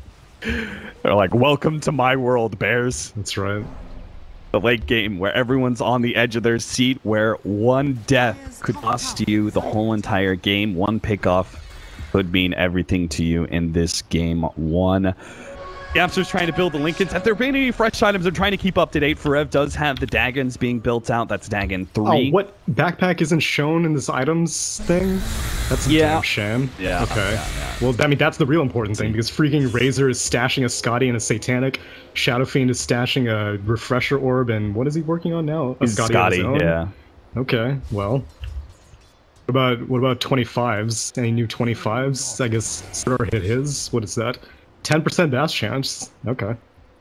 They're like, welcome to my world, Bears. That's right. The late game where everyone's on the edge of their seat, where one death could cost you the whole entire game. One pickoff could mean everything to you in this game. One... Yapster's trying to build the Lincolns. If there have been any fresh items, I'm trying to keep up to date. Forev does have the Dagons being built out. That's Dagon three. Oh, what? Backpack isn't shown in this items thing? That's a yeah. damn shame. Yeah. Okay. Yeah, yeah. Well, I mean, that's the real important thing, because freaking Razor is stashing a Scotty and a Satanic. Shadow Fiend is stashing a Refresher Orb, and what is he working on now? A He's Scotty, Scotty of his own? yeah. Okay, well... What about, what about twenty-fives? Any new twenty-fives? I guess Sir hit his. What is that? ten percent bass chance. Okay.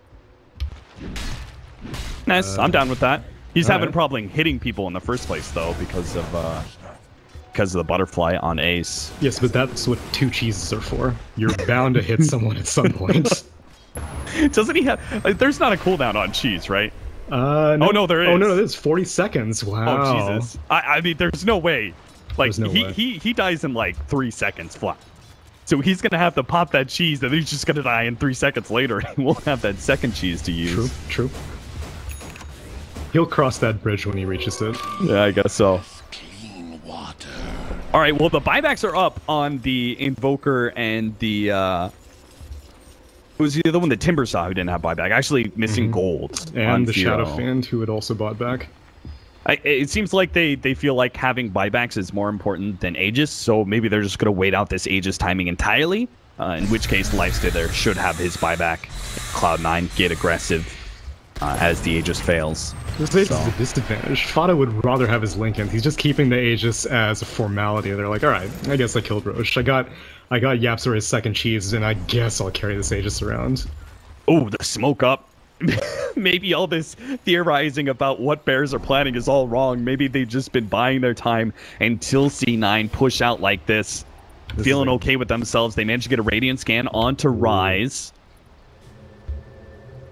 Nice. Uh, I'm down with that. He's having right. a problem hitting people in the first place, though, because of uh, because of the butterfly on Ace. Yes, but that's what two cheeses are for. You're bound to hit someone at some point. Doesn't he have... Like, there's not a cooldown on cheese, right? Uh, no. Oh, no, there is. Oh, no, there's forty seconds. Wow. Oh, Jesus. I, I mean, there's no way. Like, There's no he, way. he, he dies in, like, three seconds flat. So he's going to have to pop that cheese, and he's just going to die in three seconds later. He won't have that second cheese to use. True, true. He'll cross that bridge when he reaches it. Yeah, I guess so. Clean water. All right, well, the buybacks are up on the Invoker and the... Uh, it was the other one, the Timbersaw, who didn't have buyback. Actually missing Mm-hmm. gold. on And the Shadow Firo. Fiend, who had also bought back. I, it seems like they, they feel like having buybacks is more important than Aegis, so maybe they're just going to wait out this Aegis timing entirely, uh, in which case Lifestealer should have his buyback. Cloud nine get aggressive uh, as the Aegis fails. This Aegis So. is a disadvantage. Fada would rather have his Lincoln. He's just keeping the Aegis as a formality. They're like, alright, I guess I killed Roche. I got I got Yapzor's second cheese, and I guess I'll carry this Aegis around. Oh, the smoke up. Maybe all this theorizing about what Bears are planning is all wrong. Maybe they've just been buying their time until C nine push out like this. This feeling is a- okay with themselves. They managed to get a Radiant scan onto Rise.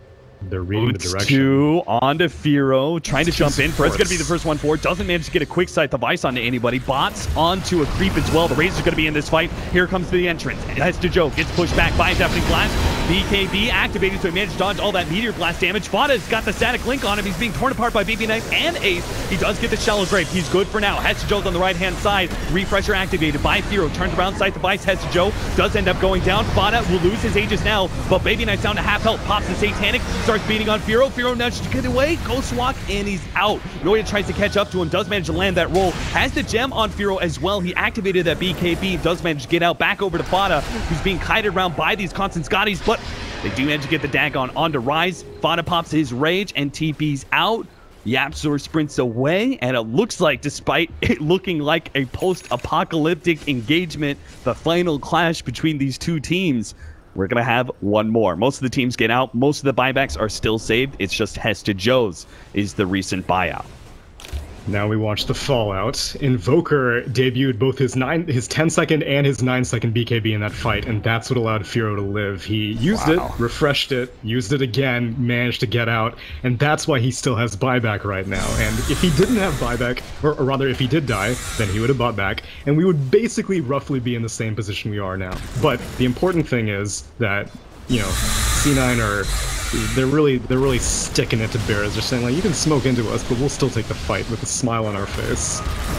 They're reading the Boots direction. two onto Firo, trying to jump in. Fred's going to be the first one forward. Doesn't manage to get a quick sight device onto anybody. Bots onto a creep as well. The Razor's going to be in this fight. Here comes the entrance. That's to Joe. Gets pushed back by a Deafening Blast. B K B activated, so he managed to dodge all that Meteor Blast damage. Fada's got the static link on him. He's being torn apart by Baby Knight and Ace. He does get the Shallow Grave. He's good for now. Heads to Joe's on the right-hand side. Refresher activated by Firo. Turns around, sight device. Heads to Joe. Does end up going down. Fada will lose his Aegis now, but Baby Knight's down to half health. Pops the Satanic. Starts beating on Firo. Firo nudges to get away. Ghost Walk, and he's out. Noya tries to catch up to him. Does manage to land that roll. Has the gem on Firo as well. He activated that B K B. Does manage to get out. Back over to Fada, who's being kited around by these constant Scotties, but they do manage to get the D A C on onto Rise. Fada pops his Rage and T P's out. Yapzor sprints away, and it looks like, despite it looking like a post-apocalyptic engagement, the final clash between these two teams, we're going to have one more. Most of the teams get out. Most of the buybacks are still saved. It's just Hesta Joe's is the recent buyout. Now we watch the fallout. Invoker debuted both his nine, his ten second and his nine second B K B in that fight, and that's what allowed Firo to live. He used Wow. it, refreshed it, used it again, managed to get out, and that's why he still has buyback right now. And if he didn't have buyback, or, or rather if he did die, then he would have bought back, and we would basically roughly be in the same position we are now. But the important thing is that, you know, C nine are they're really they're really sticking it to Bears. They're saying, like, you can smoke into us, but we'll still take the fight with a smile on our face.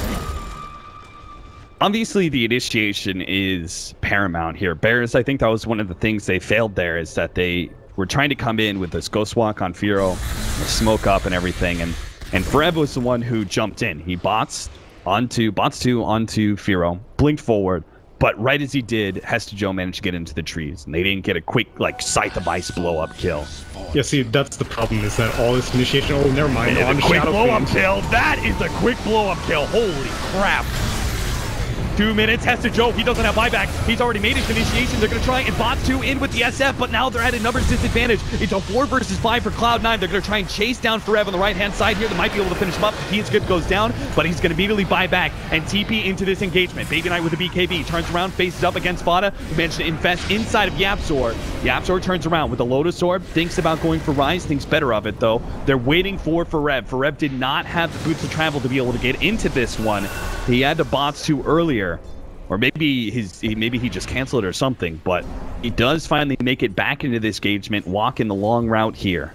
Obviously, the initiation is paramount here. Bears, I think that was one of the things they failed there, is that they were trying to come in with this Ghost Walk on Firo, smoke up and everything, and and Forev was the one who jumped in. He bots onto bots two onto Firo, blinked forward, but right as he did, Hesta Joe managed to get into the trees, and they didn't get a quick, like, sight device blow-up kill. Yeah, see, that's the problem, is that all this initiation... Oh, never mind. And On a quick Shadow blow-up Fiend. kill. That is a quick blow-up kill. Holy crap. Two minutes. Hesta Joe, he doesn't have buyback. He's already made his initiation. They're going to try and bot two in with the S F, but now they're at a numbers disadvantage. It's a four versus five for Cloud nine. They're going to try and chase down Forev on the right-hand side here. They might be able to finish him up. T Skip goes down, but he's going to immediately buy back and T P into this engagement. Baby Knight with the B K B turns around, faces up against Fada, who managed to infest inside of Yapzor. Yapzor turns around with the Lotus Orb, thinks about going for Rise, thinks better of it, though. They're waiting for Forev. Forev did not have the boots of travel to be able to get into this one. He had the bots too earlier. Or maybe his, he, maybe he just canceled it or something, but he does finally make it back into this engagement, walk in the long route here.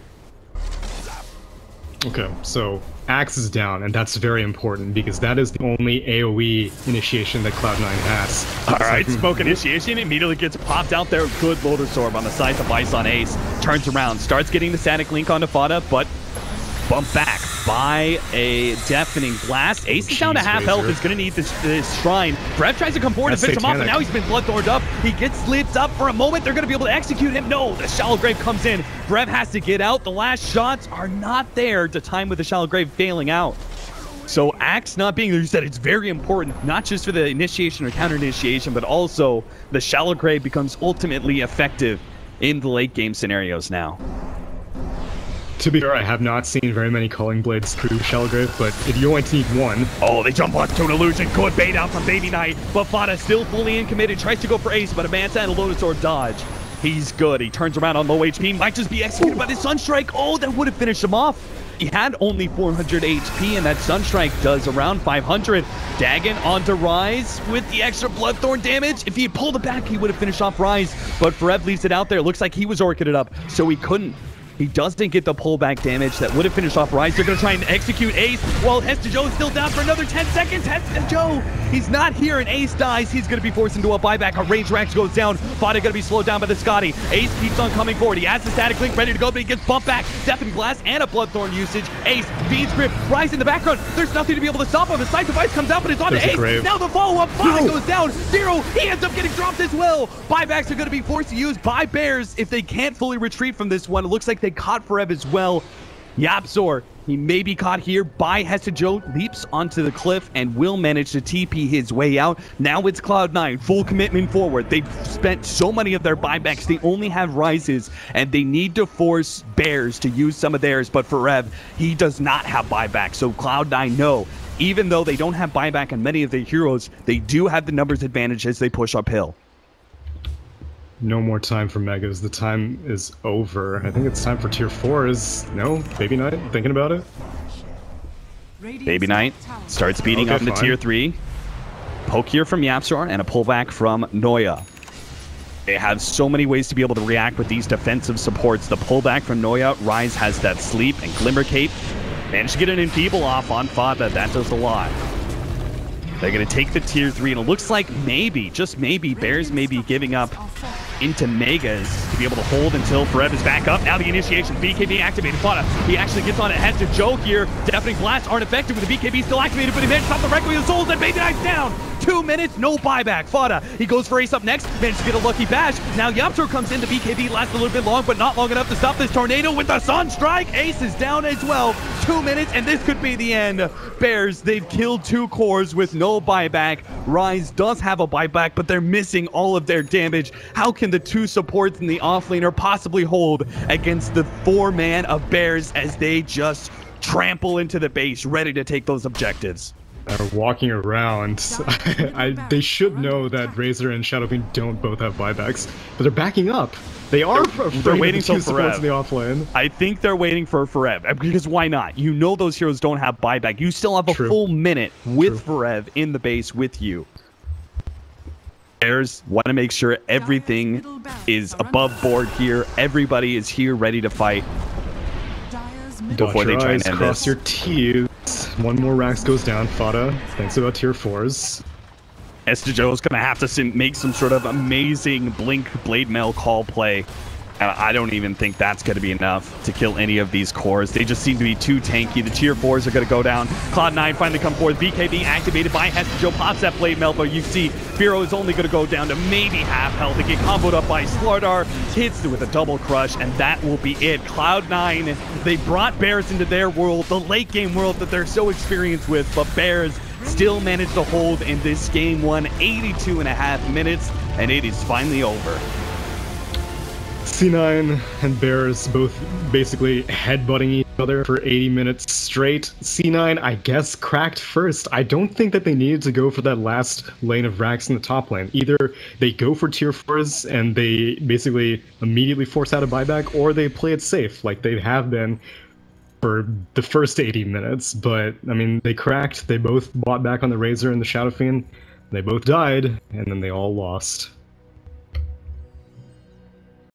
Okay, so Axe is down, and that's very important, because that is the only AoE initiation that Cloud nine has. All right, smoke initiation immediately gets popped out there. Good Lotus Orb on the side device on Ace. Turns around, starts getting the static link onto Fada, but bumped back by a Deafening Blast. Ace is down to half health. Is going to need this, this shrine. Brev tries to come forward That's and finish him off, and satanic. now he's been bloodthorned up. He gets slipped up for a moment. They're going to be able to execute him. No, the Shallow Grave comes in. Brev has to get out. The last shots are not there to time with the Shallow Grave failing out. So Axe not being there, you said it's very important, not just for the initiation or counter initiation, but also the Shallow Grave becomes ultimately effective in the late game scenarios now. To be fair, I have not seen very many Calling Blades through Shallow Grave, but if you only need one... Oh, they jump onto an illusion. Good bait out from Baby Knight, but Fada still fully in committed. Tries to go for Ace, but a Manta and a Lotus Orb dodge. He's good. He turns around on low H P. Might just be executed by the Sunstrike. Oh, that would have finished him off. He had only four hundred H P, and that Sunstrike does around five hundred. Dagon onto Rise with the extra Bloodthorn damage. If he had pulled it back, he would have finished off Rise, but Forev leaves it out there. Looks like he was orchided up, so he couldn't. He doesn't get the pullback damage that would have finished off Rise. They're going to try and execute Ace while Hesta Joe is still down for another ten seconds. Hesta Joe, he's not here, and Ace dies. He's going to be forced into a buyback. A Rage Rax goes down. Fada going to be slowed down by the Scotty. Ace keeps on coming forward. He has the static link ready to go, but he gets bumped back. Deafening Blast and a Bloodthorn usage. Ace, Fiend's Grip, Rise in the background. There's nothing to be able to stop him. The sight device comes out, but it's on There's a Ace. grave. Now the follow-up. Fada No. goes down. Zero. He ends up getting dropped as well. Buybacks are going to be forced to use by Bears if they can't fully retreat from this one. It looks like they caught Forev as well. Yapzor, he may be caught here by Hesta Joe, leaps onto the cliff and will manage to T P his way out. Now it's Cloud nine, full commitment forward. They've spent so many of their buybacks. They only have Rises, and they need to force Bears to use some of theirs. But Forev, he does not have buyback. So Cloud nine know, even though they don't have buyback on many of their heroes, they do have the numbers advantage as they push uphill. no more time for Megas. The time is over. I think it's time for tier fours. No? Baby Knight? Thinking about it? Baby Knight starts beating Okay, up into fine. tier three. Poke here from Yapzor and a pullback from Noya. They have so many ways to be able to react with these defensive supports. The pullback from Noya, Rise has that sleep, and Glimmer Cape managed to get an enfeeble off on Fada. That does a lot. They're going to take the tier three, and it looks like maybe, just maybe, Bears may be giving up into Megas to be able to hold until Forev is back up. Now the initiation, B K B activated. Fada, he actually gets on it, heads to Joe here. Deafening Blast aren't effective with the B K B still activated, but he managed to stop the Requiem of Souls, and Baby Knight's down. Two minutes, no buyback. Fada, he goes for ace up next, managed to get a lucky bash. Now Yapzor comes in, the B K B lasts a little bit long, but not long enough to stop this tornado with the Sunstrike. Ace is down as well. Two minutes, and this could be the end. Bears, they've killed two cores with no buyback. Rise does have a buyback, but they're missing all of their damage. How can the two supports in the offlaner possibly hold against the four-man of Bears as they just trample into the base, ready to take those objectives? Are walking around. I, they should know that Razor and Shadowfiend don't both have buybacks, but they're backing up. They are They're, afraid they're of waiting the two till supports Forev. in the offlane. I think they're waiting for Forev, because why not? You know those heroes don't have buyback. You still have a True. full minute with True. Forev in the base with you. Bears want to make sure everything is above board here. Everybody is here ready to fight. Before Dot they your try and eyes, end cross this. your T's. One more Rax goes down, Fada. Thanks about tier fours. Esther Joe's going to have to sim- make some sort of amazing Blink Blade Mail call play. And I don't even think that's going to be enough to kill any of these cores. They just seem to be too tanky. The tier fours are going to go down. Cloud nine finally come forth. B K B activated by Hester Joe. Pops that Blade Mail, but you see Firo is only going to go down to maybe half health. They get comboed up by Slardar. Hits with a double crush, and that will be it. Cloud nine, they brought Bears into their world, the late game world that they're so experienced with, but Bears still managed to hold in this game one, eighty-two and a half minutes, and it is finally over. C nine and Bears both basically headbutting each other for eighty minutes straight. C nine, I guess, cracked first. I don't think that they needed to go for that last lane of Rax in the top lane. Either they go for tier fours and they basically immediately force out a buyback, or they play it safe like they have been for the first eighty minutes. But, I mean, they cracked. They both bought back on the Razor and the Shadowfiend. They both died, and then they all lost.